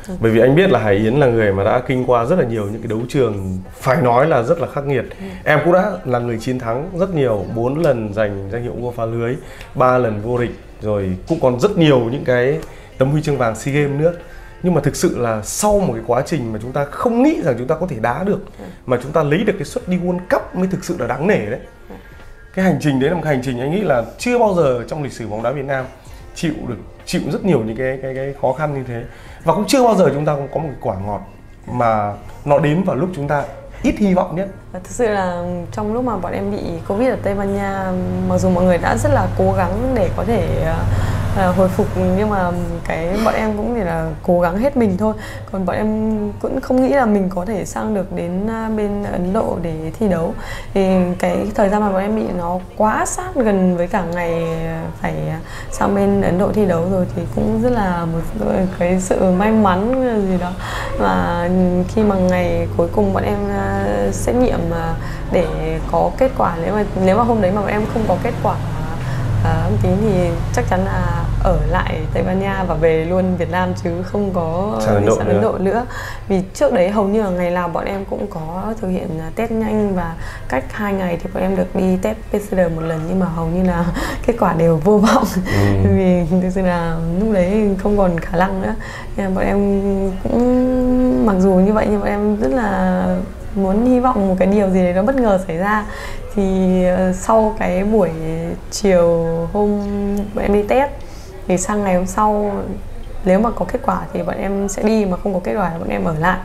Bởi vì anh biết là Hải Yến là người mà đã kinh qua rất là nhiều những cái đấu trường phải nói là rất là khắc nghiệt. Ừ. Em cũng đã là người chiến thắng rất nhiều, bốn lần giành danh hiệu vua phá lưới, ba lần vô địch, rồi cũng còn rất nhiều những cái tấm huy chương vàng SEA Games nữa. Nhưng mà thực sự là sau một cái quá trình mà chúng ta không nghĩ rằng chúng ta có thể đá được, mà chúng ta lấy được cái suất đi World Cup mới thực sự là đáng nể đấy. Cái hành trình đấy là một hành trình anh nghĩ là chưa bao giờ trong lịch sử bóng đá Việt Nam chịu được chịu rất nhiều những cái cái cái khó khăn như thế, và cũng chưa bao giờ chúng ta có một quả ngọt mà nó đến vào lúc chúng ta ít hy vọng nhất.
Và thực sự là trong lúc mà bọn em bị Covid ở Tây Ban Nha, mặc dù mọi người đã rất là cố gắng để có thể uh, hồi phục, nhưng mà cái bọn em cũng chỉ là cố gắng hết mình thôi. Còn bọn em cũng không nghĩ là mình có thể sang được đến bên Ấn Độ để thi đấu. Thì cái thời gian mà bọn em bị nó quá sát gần với cả ngày phải sang bên Ấn Độ thi đấu rồi, thì cũng rất là một cái sự may mắn gì đó. Và khi mà ngày cuối cùng bọn em uh, xét nghiệm uh, để có kết quả, nếu mà nếu mà hôm đấy mà bọn em không có kết quả âm tính thì chắc chắn là ở lại Tây Ban Nha và về luôn Việt Nam, chứ không có
sang Ấn Độ,
sang Ấn Độ nữa. Vì trước đấy hầu như là ngày nào bọn em cũng có thực hiện test nhanh, và cách hai ngày thì bọn em được đi test pê xê rờ một lần, nhưng mà hầu như là kết quả đều vô vọng. Ừ. Vì thực sự là lúc đấy không còn khả năng nữa. Nên là bọn em cũng mặc dù như vậy nhưng bọn em rất là muốn hy vọng một cái điều gì đấy nó bất ngờ xảy ra. Thì uh, sau cái buổi chiều hôm bọn em đi test thì sang ngày hôm sau nếu mà có kết quả thì bọn em sẽ đi, mà không có kết quả thì bọn em ở lại.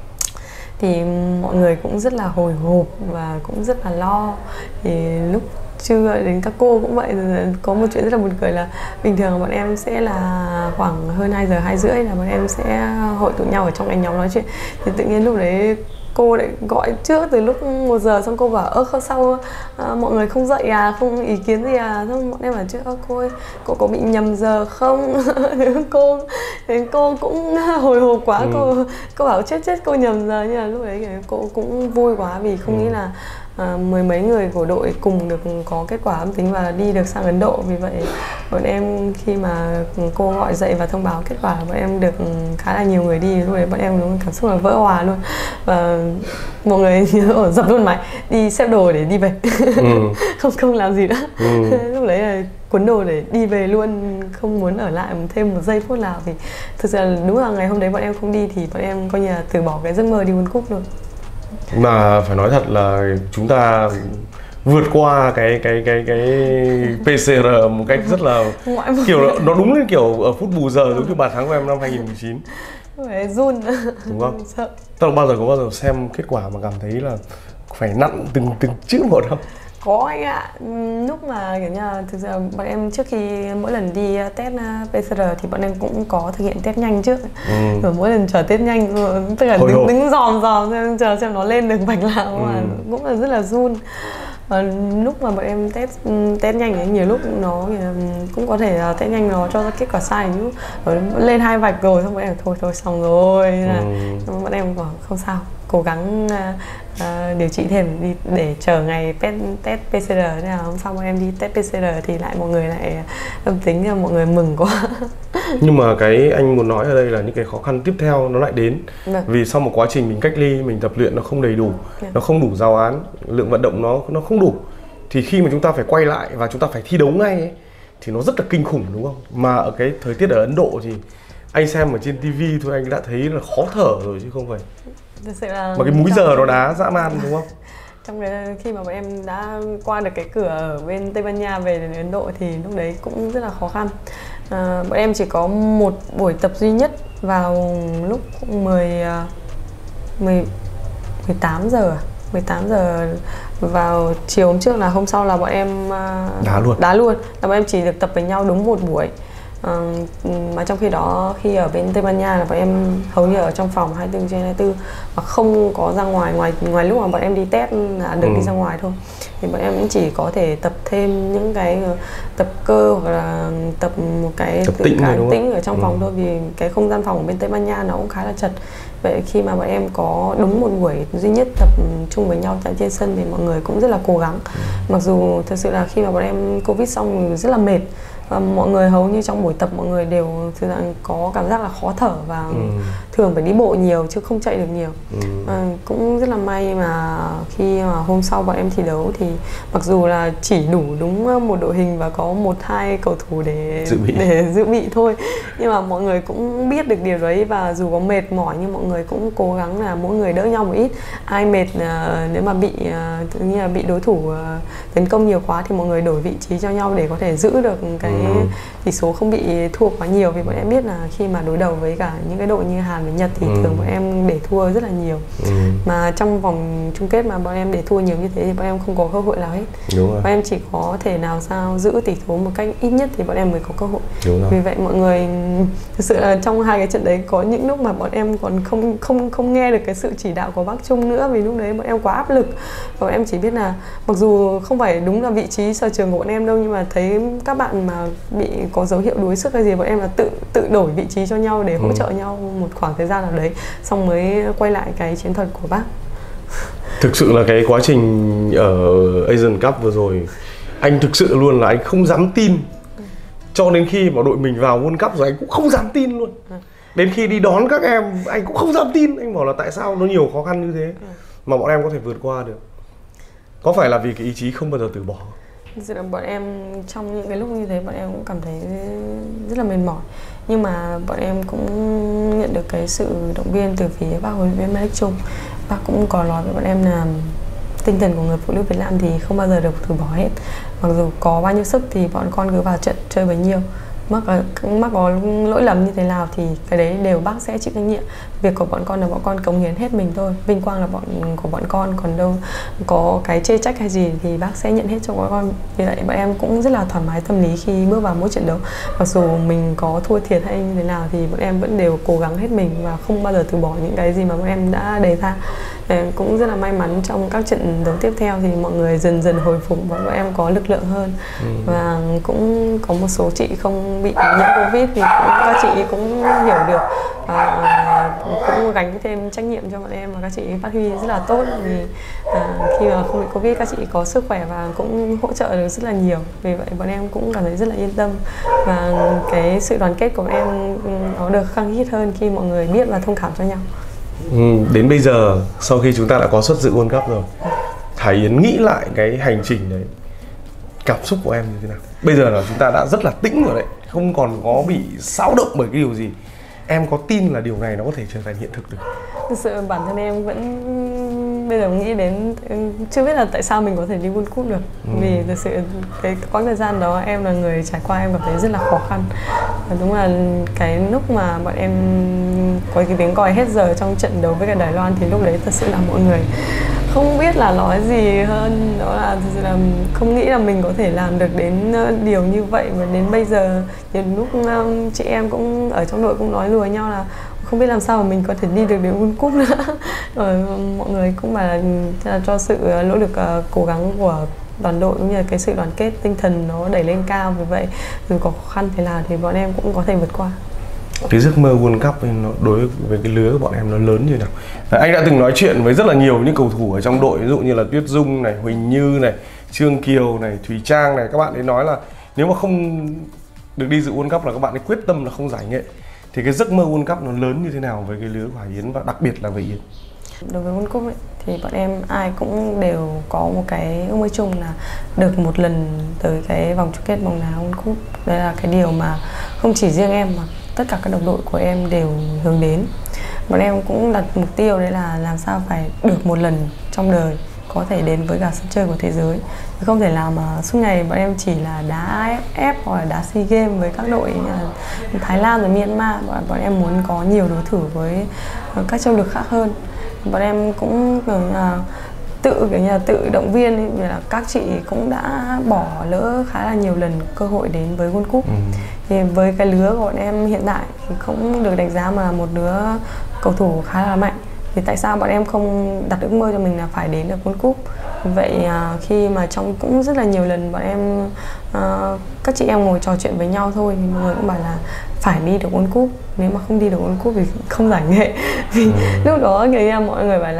Thì mọi người cũng rất là hồi hộp và cũng rất là lo. Thì lúc trưa đến các cô cũng vậy, có một chuyện rất là buồn cười là bình thường bọn em sẽ là khoảng hơn hai giờ hai rưỡi là bọn em sẽ hội tụ nhau ở trong cái nhóm nói chuyện. Thì tự nhiên lúc đấy cô lại gọi trước từ lúc một giờ, xong cô bảo ơ không sao à, mọi người không dậy à, không ý kiến gì à, xong bọn em bảo chứ ơ cô ơi, cô có bị nhầm giờ không? cô thì cô cũng hồi hộp quá. ừ. cô cô bảo chết chết cô nhầm giờ, nhưng mà lúc đấy cô cũng vui quá vì không ừ. nghĩ là À, mười mấy người của đội cùng được có kết quả âm tính và đi được sang Ấn Độ. Vì vậy bọn em khi mà cô gọi dậy và thông báo kết quả, bọn em được khá là nhiều người đi. Lúc đấy bọn em đúng cảm xúc là vỡ hòa luôn, và mọi người dập luôn máy đi xếp đồ để đi về. ừ. không không làm gì nữa. ừ. Lúc đấy là cuốn đồ để đi về luôn, không muốn ở lại thêm một giây phút nào. Thì thực sự là đúng là ngày hôm đấy bọn em không đi thì bọn em coi như là từ bỏ cái giấc mơ đi World Cup luôn.
Mà phải nói thật là chúng ta vượt qua cái cái cái cái pê xê rờ một cách rất là kiểu nó đúng như kiểu ở phút bù giờ, giống như bàn thắng của em năm hai nghìn không trăm mười chín.
Phải run.
Đúng không? Tức là bao giờ có bao giờ xem kết quả mà cảm thấy là phải nặn từng từng chữ một không?
Có anh ạ. Lúc mà kiểu như là thực sự bọn em trước khi mỗi lần đi test pê xê rờ thì bọn em cũng có thực hiện test nhanh trước. ừ. Rồi mỗi lần chờ test nhanh, tức là đứng, đứng dòm dòm xem chờ xem nó lên được vạch nào. ừ. Mà cũng là rất là run. Và lúc mà bọn em test test nhanh ấy, nhiều lúc nó cũng có thể là test nhanh nó cho ra kết quả sai, nhưng lên hai vạch rồi xong bọn em thôi thôi xong rồi. ừ. Bọn em bảo không sao, cố gắng uh, điều trị thêm đi để chờ ngày test, test pê xê rờ. Nên là hôm sau bọn em đi test pê xê rờ thì lại mọi người lại âm tính, là mọi người mừng quá.
Nhưng mà cái anh muốn nói ở đây là những cái khó khăn tiếp theo nó lại đến. Vâng. Vì sau một quá trình mình cách ly, mình tập luyện nó không đầy đủ, Vâng. nó không đủ giáo án, lượng vận động nó nó không đủ. Thì khi mà chúng ta phải quay lại và chúng ta phải thi đấu ngay ấy, thì nó rất là kinh khủng, đúng không? Mà ở cái thời tiết ở Ấn Độ thì anh xem ở trên tivi thôi anh đã thấy là khó thở rồi chứ không phải.
Thực sự là
mà cái múi giờ nó đá dã man, đúng không?
Trong cái khi mà bọn em đã qua được cái cửa ở bên Tây Ban Nha về đến Ấn Độ thì lúc đấy cũng rất là khó khăn. À, bọn em chỉ có một buổi tập duy nhất vào lúc mười, mười, mười tám giờ mười tám giờ vào chiều hôm trước, là hôm sau là bọn em
đá luôn.
Đá luôn. Là bọn em chỉ được tập với nhau đúng một buổi. À, mà trong khi đó khi ở bên Tây Ban Nha là bọn em hầu như ở trong phòng hai mươi bốn trên hai mươi bốn và không có ra ngoài, ngoài ngoài lúc mà bọn em đi test là được ừ. đi ra ngoài thôi. Thì bọn em cũng chỉ có thể tập thêm những cái tập cơ hoặc là tập một cái
tập tĩnh,
cái tĩnh ở trong ừ. phòng thôi, vì cái không gian phòng ở bên Tây Ban Nha nó cũng khá là chật. Vậy khi mà bọn em có đúng một buổi duy nhất tập chung với nhau tại trên sân thì mọi người cũng rất là cố gắng. Mặc dù thật sự là khi mà bọn em Covid xong rất là mệt, và mọi người hầu như trong buổi tập mọi người đều thực sự có cảm giác là khó thở và ừ. thường phải đi bộ nhiều chứ không chạy được nhiều. ừ. à, cũng rất là may mà khi mà hôm sau bọn em thi đấu thì mặc dù là chỉ đủ đúng một đội hình và có một hai cầu thủ để
dự bị.
để dự bị thôi, nhưng mà mọi người cũng biết được điều đấy và dù có mệt mỏi nhưng mọi người cũng cố gắng là mỗi người đỡ nhau một ít. Ai mệt uh, nếu mà bị uh, tự nhiên là bị đối thủ uh, tấn công nhiều quá thì mọi người đổi vị trí cho nhau để có thể giữ được cái ừ. tỷ số không bị thua quá nhiều, vì bọn em biết là khi mà đối đầu với cả những cái đội như Hàn với Nhật thì ừ. thường bọn em để thua rất là nhiều. ừ. Mà trong vòng chung kết mà bọn em để thua nhiều như thế thì bọn em không có cơ hội nào hết.
Đúng rồi.
Bọn em chỉ có thể nào sao giữ tỷ số một cách ít nhất thì bọn em mới có cơ hội.
Đúng rồi.
Vì vậy mọi người thực sự là trong hai cái trận đấy có những lúc mà bọn em còn không không không nghe được cái sự chỉ đạo của bác Trung nữa, vì lúc đấy bọn em quá áp lực và bọn em chỉ biết là mặc dù không phải đúng là vị trí sở trường của bọn em đâu, nhưng mà thấy các bạn mà bị có dấu hiệu đuối sức hay gì bọn em là tự tự đổi vị trí cho nhau để hỗ ừ. trợ nhau một khoảng thời gian nào đấy, xong mới quay lại cái chiến thuật của bác.
Thực sự là cái quá trình ở Asian Cup vừa rồi anh thực sự luôn là anh không dám tin, ừ. cho đến khi mà đội mình vào World Cup rồi anh cũng không dám tin luôn. ừ. Đến khi đi đón các em anh cũng không dám tin, anh bảo là tại sao nó nhiều khó khăn như thế ừ. mà bọn em có thể vượt qua được. Có phải là vì cái ý chí không bao giờ từ bỏ?
Thực sự là bọn em trong những cái lúc như thế bọn em cũng cảm thấy rất là mệt mỏi, nhưng mà bọn em cũng nhận được cái sự động viên từ phía bác huấn luyện viên Mai Đức Chung. Bác cũng có nói với bọn em là tinh thần của người phụ nữ Việt Nam thì không bao giờ được từ bỏ hết, mặc dù có bao nhiêu sức thì bọn con cứ vào trận chơi bấy nhiêu. Mắc mắc có lỗi lầm như thế nào thì cái đấy đều bác sẽ chịu trách nhiệm. Việc của bọn con là bọn con cống hiến hết mình thôi, vinh quang là bọn của bọn con, còn đâu có cái chê trách hay gì thì bác sẽ nhận hết cho bọn con. Vì vậy bọn em cũng rất là thoải mái tâm lý khi bước vào mỗi trận đấu. Mặc dù mình có thua thiệt hay như thế nào thì bọn em vẫn đều cố gắng hết mình và không bao giờ từ bỏ những cái gì mà bọn em đã đề ra. Em cũng rất là may mắn trong các trận đấu tiếp theo thì mọi người dần dần hồi phục và bọn em có lực lượng hơn. ừ. Và cũng có một số chị không bị nhiễm Covid thì cũng, các chị cũng hiểu được và cũng gánh thêm trách nhiệm cho bọn em, và các chị phát huy rất là tốt. Vì à, khi mà không bị Covid các chị có sức khỏe và cũng hỗ trợ được rất là nhiều, vì vậy bọn em cũng cảm thấy rất là yên tâm và cái sự đoàn kết của bọn em nó được khăng khít hơn khi mọi người biết và thông cảm cho nhau.
Ừ, đến bây giờ sau khi chúng ta đã có suất dự World Cup rồi, Hải Yến nghĩ lại cái hành trình đấy, cảm xúc của em như thế nào? Bây giờ là chúng ta đã rất là tĩnh rồi đấy, không còn có bị xáo động bởi cái điều gì. Em có tin là điều này nó có thể trở thành hiện thực được?
Thực sự bản thân em vẫn bây giờ nghĩ đến chưa biết là tại sao mình có thể đi World Cup được. ừ. Vì thực sự cái quãng thời gian đó em là người trải qua, em cảm thấy rất là khó khăn. Và đúng là cái lúc mà bọn em có cái tiếng còi hết giờ trong trận đấu với cả Đài Loan thì lúc đấy thật sự là mọi người không biết là nói gì hơn, đó là thực sự là không nghĩ là mình có thể làm được đến điều như vậy. Và đến bây giờ thì lúc chị em cũng ở trong đội cũng nói đùa nhau là không biết làm sao mà mình có thể đi được đến World Cup nữa. Rồi mọi người cũng bảo là cho sự nỗ lực uh, cố gắng của đoàn đội cũng như là cái sự đoàn kết tinh thần nó đẩy lên cao. Vì vậy dù có khó khăn thế nào thì bọn em cũng có thể vượt qua.
Cái giấc mơ World Cup nó đối với cái lứa của bọn em nó lớn như nào? Anh đã từng nói chuyện với rất là nhiều những cầu thủ ở trong đội, ví dụ như là Tuyết Dung này, Huỳnh Như này, Trương Kiều này, Thùy Trang này, các bạn ấy nói là nếu mà không được đi dự World Cup là các bạn ấy quyết tâm là không giải nghệ. Thì cái giấc mơ World Cup nó lớn như thế nào với cái lứa của Hải Yến và đặc biệt là với Yến?
Đối với World Cup ấy, thì bọn em ai cũng đều có một cái ước mơ chung là được một lần tới cái vòng chung kết bóng đá World Cup. Đây là cái điều mà không chỉ riêng em mà tất cả các đồng đội của em đều hướng đến. Bọn em cũng đặt mục tiêu đấy là làm sao phải được một lần trong đời có thể đến với cả sân chơi của thế giới. Không thể nào mà suốt ngày bọn em chỉ là đá a ép ép hoặc là đá SEA Games với các đội như là Thái Lan rồi Myanmar. Bọn, bọn em muốn có nhiều đối thủ với các châu lục khác hơn. Bọn em cũng là tự kiểu như là tự động viên ấy, vì là các chị cũng đã bỏ lỡ khá là nhiều lần cơ hội đến với World Cup. ừ. Thì với cái lứa của bọn em hiện tại thì cũng được đánh giá mà là một đứa cầu thủ khá là mạnh. Thì tại sao bọn em không đặt ước mơ cho mình là phải đến được World Cup? Vậy à, khi mà trong cũng rất là nhiều lần bọn em à, các chị em ngồi trò chuyện với nhau thôi thì mọi người cũng bảo là phải đi được World Cup, nếu mà không đi được World Cup thì không giải nghệ. Vì ừ. lúc đó kiểu như mọi người bảo là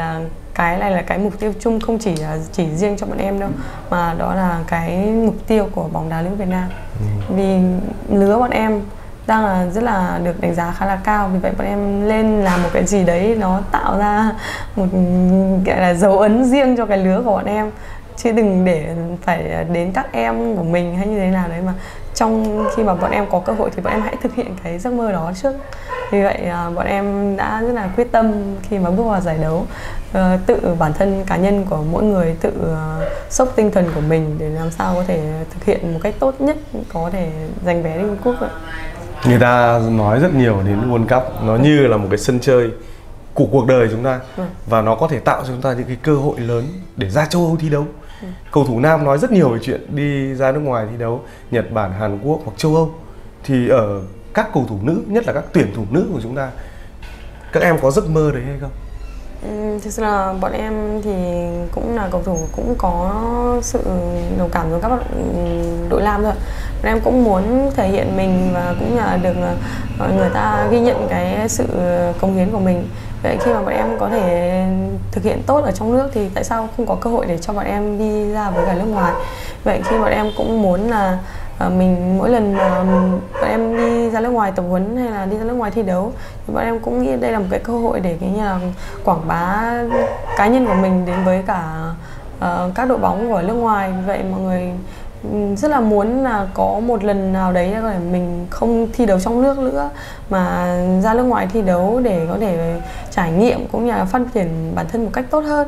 cái này là cái mục tiêu chung, không chỉ là chỉ riêng cho bọn em đâu, mà đó là cái mục tiêu của bóng đá nữ Việt Nam. Ừ. Vì lứa bọn em đang là rất là được đánh giá khá là cao, vì vậy bọn em lên làm một cái gì đấy nó tạo ra một gọi là dấu ấn riêng cho cái lứa của bọn em, chứ đừng để phải đến các em của mình hay như thế nào đấy, mà trong khi mà bọn em có cơ hội thì bọn em hãy thực hiện cái giấc mơ đó trước. Vì vậy bọn em đã rất là quyết tâm khi mà bước vào giải đấu, tự bản thân cá nhân của mỗi người tự sốc tinh thần của mình để làm sao có thể thực hiện một cách tốt nhất, có thể giành vé đi World Cup.
Người ta nói rất nhiều đến World Cup, nó như là một cái sân chơi của cuộc đời chúng ta, ừ. và nó có thể tạo cho chúng ta những cái cơ hội lớn để ra châu Âu thi đấu. Ừ. Cầu thủ nam nói rất nhiều về chuyện đi ra nước ngoài thi đấu, Nhật Bản, Hàn Quốc hoặc châu Âu. Thì ở các cầu thủ nữ, nhất là các tuyển thủ nữ của chúng ta, các em có giấc mơ đấy hay không?
Ừ, thực sự là bọn em thì cũng là cầu thủ, cũng có sự đồng cảm với các bạn đội nam thôi. Bọn em cũng muốn thể hiện mình và cũng là được người ta ghi nhận cái sự cống hiến của mình. Vậy khi mà bọn em có thể thực hiện tốt ở trong nước thì tại sao không có cơ hội để cho bọn em đi ra với cả nước ngoài. Vậy khi bọn em cũng muốn là mình mỗi lần mà bọn em đi ra nước ngoài tập huấn hay là đi ra nước ngoài thi đấu thì bọn em cũng nghĩ đây là một cái cơ hội để cái như là quảng bá cá nhân của mình đến với cả uh, các đội bóng của nước ngoài. Vậy mọi người rất là muốn là có một lần nào đấy để mình không thi đấu trong nước nữa mà ra nước ngoài thi đấu để có thể trải nghiệm cũng như là phát triển bản thân một cách tốt hơn.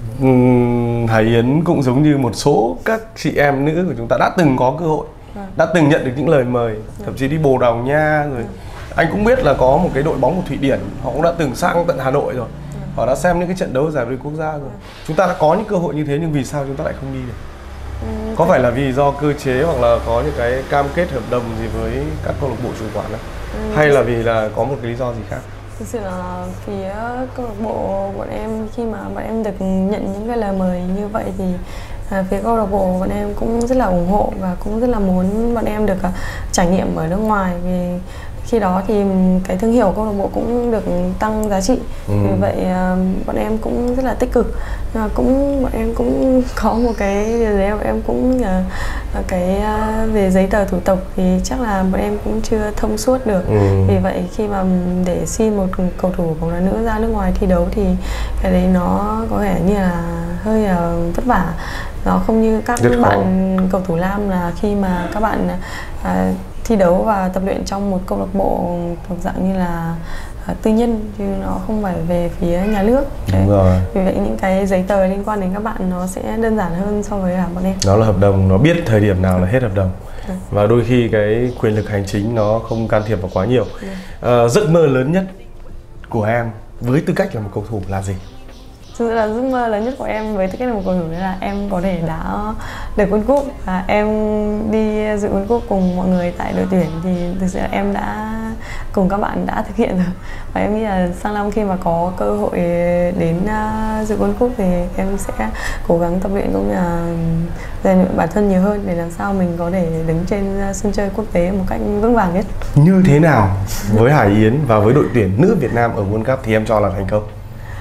Hải Yến cũng giống như một số các chị em nữ của chúng ta đã từng có cơ hội, đã từng nhận được những lời mời, thậm chí đi Bồ Đào Nha rồi. Anh cũng biết là có một cái đội bóng của Thụy Điển, họ cũng đã từng sang tận Hà Nội rồi, họ đã xem những cái trận đấu giải vô địch quốc gia rồi. Chúng ta đã có những cơ hội như thế nhưng vì sao chúng ta lại không đi được? Có phải là vì do cơ chế hoặc là có những cái cam kết hợp đồng gì với các câu lạc bộ chủ quản không? Ừ. Hay là vì là có một cái lý do gì khác?
Thực sự là phía câu lạc bộ bọn em khi mà bọn em được nhận những cái lời mời như vậy thì à, phía câu lạc bộ bọn em cũng rất là ủng hộ và cũng rất là muốn bọn em được uh, trải nghiệm ở nước ngoài, vì khi đó thì cái thương hiệu câu lạc bộ cũng được tăng giá trị. Ừ. Vì vậy uh, bọn em cũng rất là tích cực. Nhưng mà cũng bọn em cũng có một cái điều đấy, bọn em cũng uh, cái uh, về giấy tờ thủ tục thì chắc là bọn em cũng chưa thông suốt được. Ừ. Vì vậy khi mà để xin một cầu thủ bóng đá nữ ra nước ngoài thi đấu thì cái đấy nó có vẻ như là hơi uh, vất vả. Nó không như các rất bạn khó. Cầu thủ nam là khi mà các bạn uh, thi đấu và tập luyện trong một câu lạc bộ thuộc dạng như là uh, tư nhân, chứ nó không phải về phía nhà nước. Đúng rồi. Vì vậy những cái giấy tờ liên quan đến các bạn nó sẽ đơn giản hơn so với cả bọn em.
Nó là hợp đồng, nó biết thời điểm nào là hết hợp đồng. Ừ. Và đôi khi cái quyền lực hành chính nó không can thiệp vào quá nhiều. Ừ. uh, Giấc mơ lớn nhất của em với tư cách là một cầu thủ là gì?
Thực sự là giấc mơ lớn nhất của em với tư cách là một cầu thủ đấy là em có thể đá được World Cup và em đi dự World Cup cùng mọi người tại đội tuyển, thì thực sự là em đã cùng các bạn đã thực hiện rồi. Và em nghĩ là sang năm khi mà có cơ hội đến dự World Cup thì em sẽ cố gắng tập luyện cũng như là rèn luyện bản thân nhiều hơn để làm sao mình có thể đứng trên sân chơi quốc tế một cách vững vàng nhất.
Như thế nào với Hải Yến và với đội tuyển nữ Việt Nam ở World Cup thì em cho là thành công?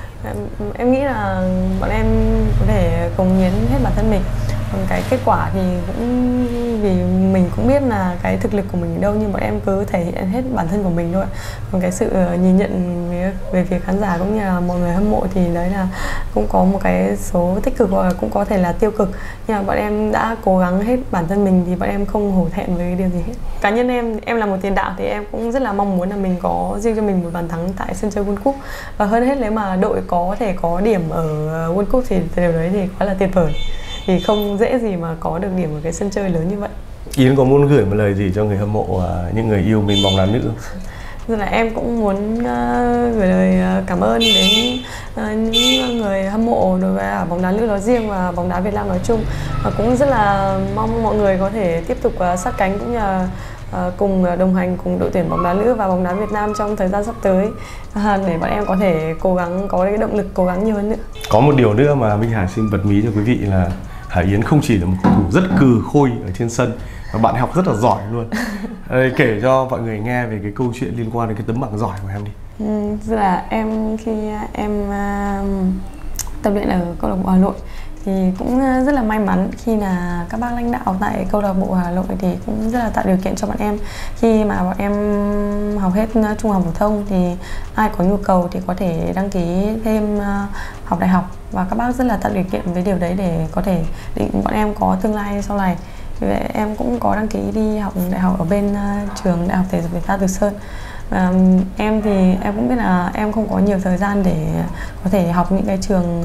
Em nghĩ là bọn em có thể cống hiến hết bản thân mình. Còn cái kết quả thì cũng vì mình cũng biết là cái thực lực của mình ở đâu, nhưng bọn em cứ thể hiện hết bản thân của mình thôi. Còn cái sự nhìn nhận về, về phía khán giả cũng như là mọi người hâm mộ thì đấy là cũng có một cái số tích cực hoặc là cũng có thể là tiêu cực. Nhưng mà bọn em đã cố gắng hết bản thân mình thì bọn em không hổ thẹn với điều gì hết. Cá nhân em, em là một tiền đạo thì em cũng rất là mong muốn là mình có riêng cho mình một bàn thắng tại sân chơi World Cup. Và hơn hết nếu mà đội có thể có điểm ở World Cup thì điều đấy thì quá là tuyệt vời. Thì không dễ gì mà có được điểm ở cái sân chơi lớn như vậy.
Yến có muốn gửi một lời gì cho người hâm mộ, uh, những người yêu mến bóng đá nữ?
Nên là em cũng muốn uh, gửi lời cảm ơn đến uh, những người hâm mộ đối với bóng đá nữ nói riêng và bóng đá Việt Nam nói chung. Và cũng rất là mong mọi người có thể tiếp tục uh, sát cánh cũng như là uh, cùng đồng hành cùng đội tuyển bóng đá nữ và bóng đá Việt Nam trong thời gian sắp tới, uh, để bọn em có thể cố gắng có cái động lực cố gắng nhiều hơn nữa.
Có một điều nữa mà Minh Hải xin bật mí cho quý vị là Hải Yến không chỉ là một cầu thủ rất cừ khôi ở trên sân mà bạn học rất là giỏi luôn. Đây, kể cho mọi người nghe về cái câu chuyện liên quan đến cái tấm bằng giỏi của em đi.
Ừ, tức là em khi em uh, tập luyện ở câu lạc bộ Hà Nội thì cũng rất là may mắn khi là các bác lãnh đạo tại câu lạc bộ Hà Nội thì cũng rất là tạo điều kiện cho bọn em. Khi mà bọn em học hết trung học phổ thông thì ai có nhu cầu thì có thể đăng ký thêm học đại học, và các bác rất là tạo điều kiện với điều đấy để có thể định bọn em có tương lai sau này. Vì vậy em cũng có đăng ký đi học đại học ở bên trường Đại học Thể dục Thể thao Từ Sơn. Và em thì em cũng biết là em không có nhiều thời gian để có thể học những cái trường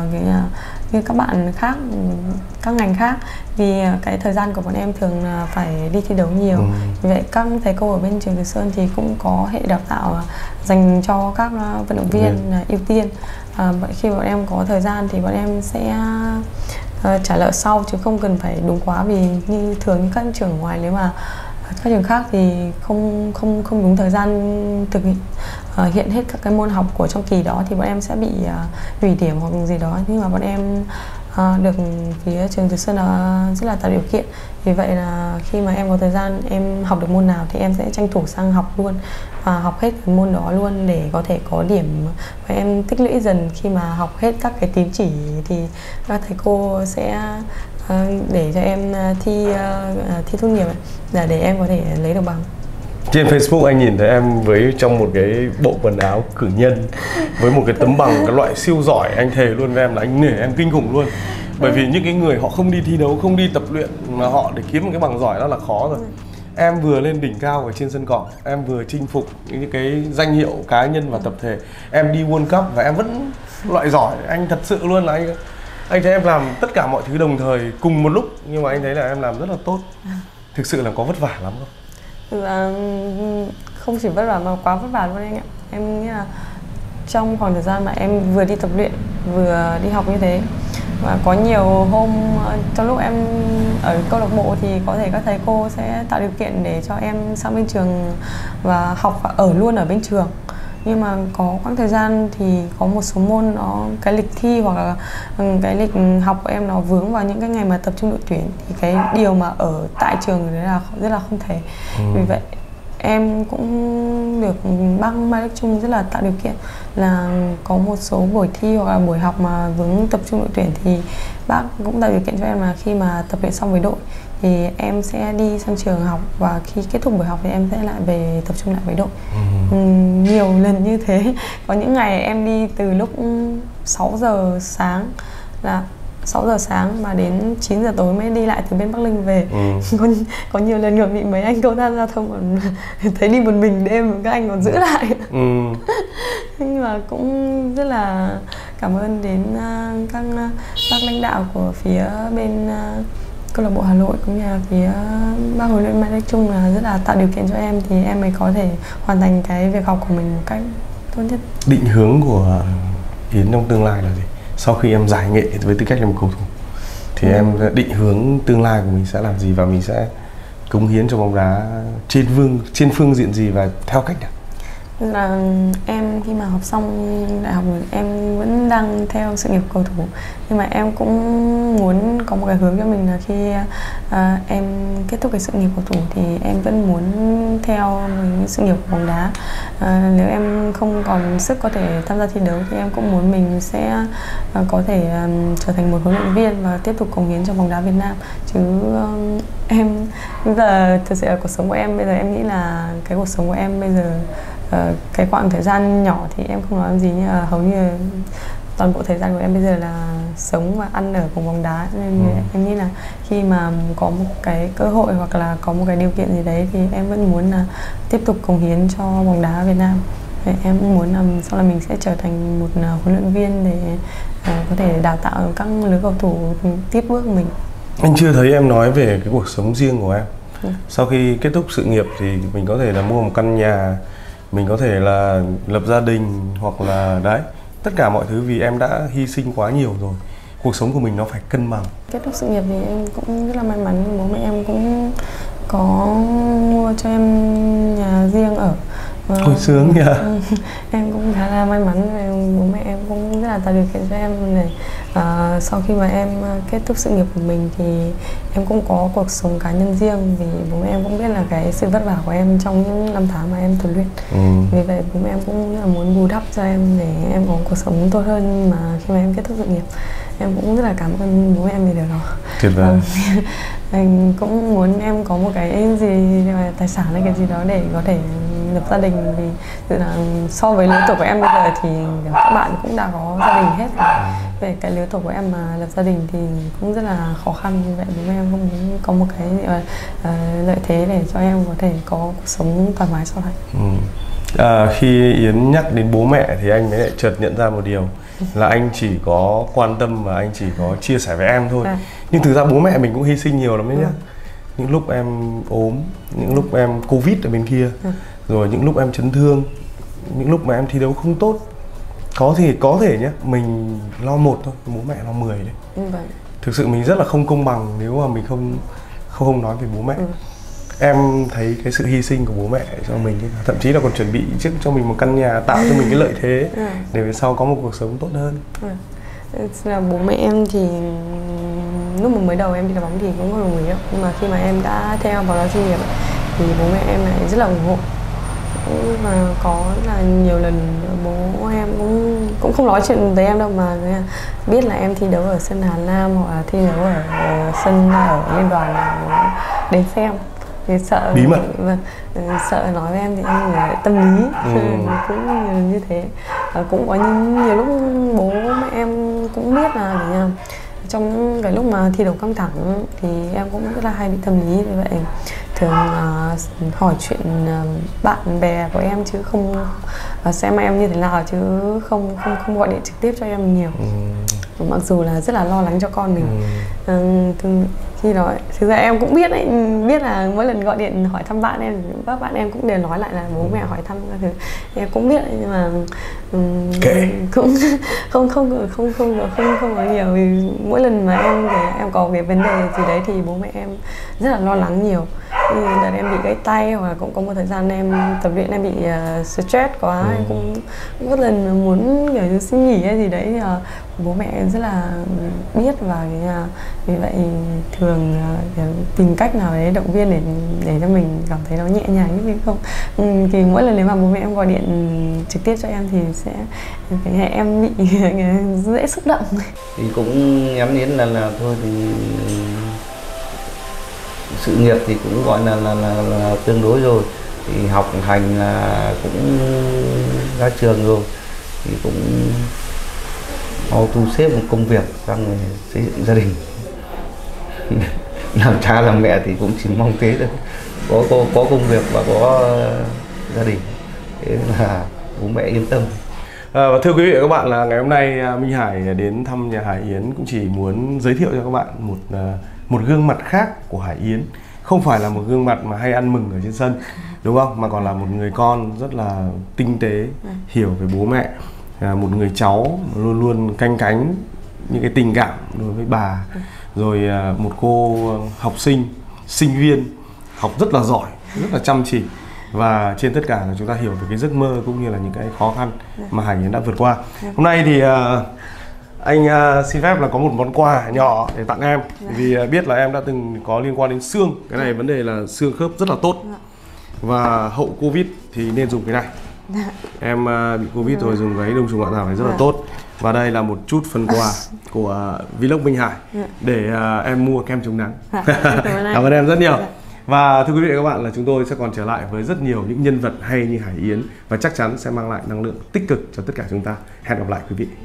như các bạn khác, các ngành khác, vì cái thời gian của bọn em thường phải đi thi đấu nhiều. ừ. Vì vậy các thầy cô ở bên trường Từ Sơn thì cũng có hệ đào tạo dành cho các vận động viên ừ. ưu tiên. À, vậy khi bọn em có thời gian thì bọn em sẽ uh, trả lời sau, chứ không cần phải đúng quá, vì như thường như các trường ngoài nếu mà các trường khác thì không không không đúng thời gian thực hiện uh, hiện hết các cái môn học của trong kỳ đó thì bọn em sẽ bị uh, hủy điểm hoặc gì đó. Nhưng mà bọn em uh, được phía trường Từ Sơn là rất là tạo điều kiện. Vì vậy là khi mà em có thời gian em học được môn nào thì em sẽ tranh thủ sang học luôn và học hết cái môn đó luôn để có thể có điểm, và em tích lũy dần. Khi mà học hết các cái tín chỉ thì các thầy cô sẽ uh, để cho em thi uh, thi tốt nghiệp là để em có thể lấy được bằng.
Trên Facebook anh nhìn thấy em với trong một cái bộ quần áo cử nhân với một cái tấm bằng cái loại siêu giỏi, anh thề luôn với em là anh nể em kinh khủng luôn. Bởi vì những cái người họ không đi thi đấu, không đi tập luyện mà họ để kiếm một cái bằng giỏi đó là khó rồi. Em vừa lên đỉnh cao ở trên sân cỏ, em vừa chinh phục những cái danh hiệu cá nhân và tập thể. Em đi World Cup và em vẫn loại giỏi. Anh thật sự luôn là anh anh thấy em làm tất cả mọi thứ đồng thời cùng một lúc, nhưng mà anh thấy là em làm rất là tốt. Thực sự là có vất vả lắm không?
Là không chỉ vất vả mà quá vất vả luôn anh ạ. Em nghĩ là trong khoảng thời gian mà em vừa đi tập luyện vừa đi học như thế, và có nhiều hôm trong lúc em ở câu lạc bộ thì có thể các thầy cô sẽ tạo điều kiện để cho em sang bên trường và học và ở luôn ở bên trường. Nhưng mà có quãng thời gian thì có một số môn nó cái lịch thi hoặc là cái lịch học của em nó vướng vào những cái ngày mà tập trung đội tuyển, thì cái điều mà ở tại trường đấy là rất là không thể. ừ. Vì vậy em cũng được bác Mai Đức Chung rất là tạo điều kiện là có một số buổi thi hoặc là buổi học mà vướng tập trung đội tuyển thì bác cũng tạo điều kiện cho em là khi mà tập luyện xong với đội thì em sẽ đi sang trường học, và khi kết thúc buổi học thì em sẽ lại về tập trung lại với đội. ừ. Nhiều lần như thế. Có những ngày em đi từ lúc sáu giờ sáng là sáu giờ sáng mà đến chín giờ tối mới đi lại từ bên Bắc Ninh về. ừ. có, có nhiều lần gặp bị mấy anh công an giao thông còn thấy đi một mình đêm các anh còn giữ lại. ừ. Nhưng mà cũng rất là cảm ơn đến uh, các uh, bác lãnh đạo của phía bên uh, câu lạc bộ Hà Nội cũng như là phía bác huấn luyện Mai Đức Chung là rất là tạo điều kiện cho em thì em mới có thể hoàn thành cái việc học của mình một cách tốt nhất.
Định hướng của Yến trong tương lai là gì? Sau khi em giải nghệ với tư cách là một cầu thủ thì ừ. em định hướng tương lai của mình sẽ làm gì và mình sẽ cống hiến cho bóng đá trên phương trên phương diện gì và theo cách nào?
Là em khi mà học xong đại học rồi em vẫn đang theo sự nghiệp cầu thủ, nhưng mà em cũng muốn có một cái hướng cho mình là khi uh, em kết thúc cái sự nghiệp cầu thủ thì em vẫn muốn theo cái sự nghiệp của bóng đá. Uh, nếu em không còn sức có thể tham gia thi đấu thì em cũng muốn mình sẽ uh, có thể um, trở thành một huấn luyện viên và tiếp tục cống hiến cho bóng đá Việt Nam. Chứ um, em bây giờ thực sự là cuộc sống của em bây giờ em nghĩ là cái cuộc sống của em bây giờ Uh, cái quãng thời gian nhỏ thì em không làm gì, nhưng mà hầu như toàn bộ thời gian của em bây giờ là sống và ăn ở cùng bóng đá, nên ừ. em nghĩ là khi mà có một cái cơ hội hoặc là có một cái điều kiện gì đấy thì em vẫn muốn là tiếp tục cống hiến cho bóng đá Việt Nam. Vậy em cũng muốn là sau này mình sẽ trở thành một huấn luyện viên để uh, có thể đào tạo các lứa cầu thủ tiếp bước mình.
Anh chưa thấy em nói về cái cuộc sống riêng của em. ừ. Sau khi kết thúc sự nghiệp thì mình có thể là mua một căn nhà, mình có thể là lập gia đình hoặc là đấy, tất cả mọi thứ vì em đã hy sinh quá nhiều rồi. Cuộc sống của mình nó phải cân bằng.
Kết thúc sự nghiệp thì em cũng rất là may mắn, bố mẹ em cũng có mua cho em nhà riêng ở.
Ôi sướng nhỉ.
Em cũng khá là may mắn, bố mẹ em cũng rất là tạo điều kiện cho em để À, sau khi mà em kết thúc sự nghiệp của mình thì em cũng có cuộc sống cá nhân riêng, vì bố mẹ em cũng biết là cái sự vất vả của em trong những năm tháng mà em tập luyện. Ừ. Vì vậy bố mẹ em cũng là muốn bù đắp cho em để em có cuộc sống tốt hơn mà khi mà em kết thúc sự nghiệp. Em cũng rất là cảm ơn bố mẹ em vì điều đó.
Tuyệt vời.
Anh cũng muốn em có một cái gì tài sản hay cái gì đó để có thể lập gia đình, vì tự là so với lứa tuổi của em bây giờ thì các bạn cũng đã có gia đình hết rồi. Về cái lứa tuổi của em mà lập gia đình thì cũng rất là khó khăn, như vậy bố mẹ em cũng muốn có một cái uh, lợi thế để cho em có thể có cuộc sống thoải mái sau này.
Ừ. À, khi Yến nhắc đến bố mẹ thì anh mới lại chợt nhận ra một điều là anh chỉ có quan tâm và anh chỉ có chia sẻ với em thôi. À. Nhưng thực ra bố mẹ mình cũng hy sinh nhiều lắm đấy nhá. Những lúc em ốm, những lúc em Covid ở bên kia, à. Rồi những lúc em chấn thương, những lúc mà em thi đấu không tốt. Có thì có thể nhá, mình lo một thôi, bố mẹ lo mười đấy. Ừ, vậy. Thực sự mình rất là không công bằng nếu mà mình không không, không nói về bố mẹ. Ừ. Em thấy cái sự hy sinh của bố mẹ cho mình, thậm chí là còn chuẩn bị trước cho mình một căn nhà, tạo cho mình cái lợi thế để về sau có một cuộc sống tốt hơn.
Là bố mẹ em thì lúc mà mới đầu em đi đá bóng thì cũng không đồng ý đâu, nhưng mà khi mà em đã theo vào đó chuyên nghiệp thì bố mẹ em lại rất là ủng hộ. Mà có là nhiều lần bố em cũng cũng không nói chuyện với em đâu, mà biết là em thi đấu ở sân Hà Nam hoặc là thi đấu ở, ở sân ở Liên Đoàn là đến xem. Thì sợ
bí mật,
vâng, sợ nói với em thì em là tâm lý. Ừ. Cũng nhiều như thế. À, cũng có những nhiều lúc bố mẹ em cũng biết là để, trong cái lúc mà thi đấu căng thẳng thì em cũng rất là hay bị tâm lý, vì vậy thường uh, hỏi chuyện uh, bạn bè của em chứ không uh, xem em như thế nào, chứ không không không gọi điện trực tiếp cho em nhiều. Ừ. Mặc dù là rất là lo lắng cho con mình. Ừ. Uh, từ, khi đó thực ra em cũng biết đấy, biết là mỗi lần gọi điện hỏi thăm bạn em, các bạn em cũng đều nói lại là bố mẹ hỏi thăm các thứ, em cũng biết đấy, nhưng mà um,
okay.
cũng không không không không không không không có nhiều, vì mỗi lần mà em em có cái vấn đề gì đấy thì bố mẹ em rất là lo lắng nhiều. Thì đợt em bị gãy tay, hoặc là cũng có một thời gian em tập luyện em bị uh, stress quá, ừ. em cũng có lần muốn kiểu như xin nghỉ hay gì đấy thì uh, bố mẹ em rất là biết, và cái, uh, vì vậy thường uh, tìm cách nào đấy động viên để để cho mình cảm thấy nó nhẹ nhàng như thế không. Ừ, thì mỗi lần nếu mà bố mẹ em gọi điện trực tiếp cho em thì sẽ cái em bị dễ xúc động.
Thì cũng nhắn đến là là thôi thì sự nghiệp thì cũng gọi là là, là, là tương đối rồi, thì học hành là cũng ra trường rồi, thì cũng mau thu xếp một công việc xong rồi xây dựng gia đình. Làm cha làm mẹ thì cũng chỉ mong thế thôi, có có có công việc và có gia đình, thế là bố mẹ yên tâm.
À, và thưa quý vị và các bạn, là ngày hôm nay Minh Hải đến thăm nhà Hải Yến cũng chỉ muốn giới thiệu cho các bạn một một gương mặt khác của Hải Yến. Không phải là một gương mặt mà hay ăn mừng ở trên sân, đúng không? Mà còn là một người con rất là tinh tế, hiểu về bố mẹ, một người cháu luôn luôn canh cánh những cái tình cảm đối với bà, rồi một cô học sinh, sinh viên học rất là giỏi, rất là chăm chỉ, và trên tất cả là chúng ta hiểu về cái giấc mơ cũng như là những cái khó khăn mà Hải Yến đã vượt qua. Hôm nay thì anh xin phép là có một món quà nhỏ để tặng em, vì biết là em đã từng có liên quan đến xương. Cái này vấn đề là xương khớp rất là tốt, và hậu Covid thì nên dùng cái này. Em bị Covid rồi dùng cái đông trùng hạ thảo này rất là tốt. Và đây là một chút phần quà của Vlog Minh Hải để em mua kem chống nắng. Cảm ơn em rất nhiều. Và thưa quý vị và các bạn, là chúng tôi sẽ còn trở lại với rất nhiều những nhân vật hay như Hải Yến, và chắc chắn sẽ mang lại năng lượng tích cực cho tất cả chúng ta. Hẹn gặp lại quý vị.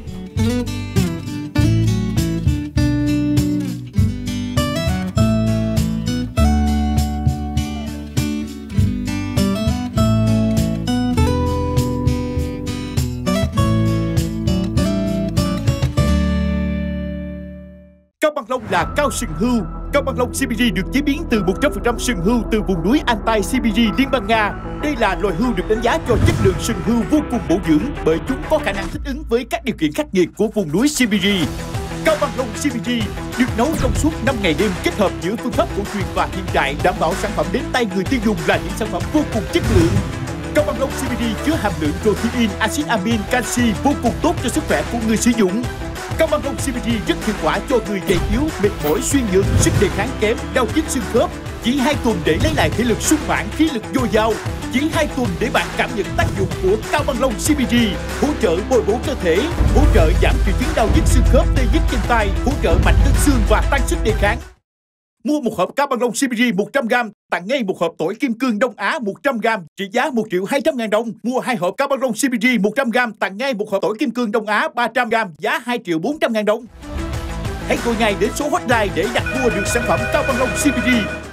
Cao Bằng Long là cao sừng hươu. Cao Bằng Long xê bê giê được chế biến từ một trăm phần trăm sừng hươu từ vùng núi Altai xê bê giê Liên bang Nga. Đây là loài hươu được đánh giá cho chất lượng sừng hươu vô cùng bổ dưỡng, bởi chúng có khả năng thích ứng với các điều kiện khắc nghiệt của vùng núi xê bê giê. Cao Bằng Long xê bê giê được nấu trong suốt năm ngày đêm, kết hợp giữa phương pháp cổ truyền và hiện đại, đảm bảo sản phẩm đến tay người tiêu dùng là những sản phẩm vô cùng chất lượng. Cao Bằng Long xê bê giê chứa hàm lượng protein, axit amin, canxi vô cùng tốt cho sức khỏe của người sử dụng. Cao Băng Long xê bê đê rất hiệu quả cho người gầy yếu, mệt mỏi, suy nhược, sức đề kháng kém, đau nhức xương khớp. Chỉ hai tuần để lấy lại thể lực sung mãn, khí lực dồi dào. Chỉ hai tuần để bạn cảm nhận tác dụng của Cao Băng Long xê bê đê, hỗ trợ bồi bổ cơ thể, hỗ trợ giảm triệu chứng đau nhức xương khớp, tê nhức chân tay, hỗ trợ mạnh cân xương và tăng sức đề kháng. Mua một hộp Cao Băng Long xê bê đê một trăm gam, tặng ngay một hộp tỏi kim cương Đông Á một trăm gam, trị giá một triệu hai trăm ngàn đồng. Mua hai hộp Cao Băng Long xê bê đê một trăm gam, tặng ngay một hộp tỏi kim cương Đông Á ba trăm gam, giá hai triệu bốn trăm ngàn đồng. Hãy gọi ngay đến số hotline để đặt mua được sản phẩm Cao Băng Long xê bê đê.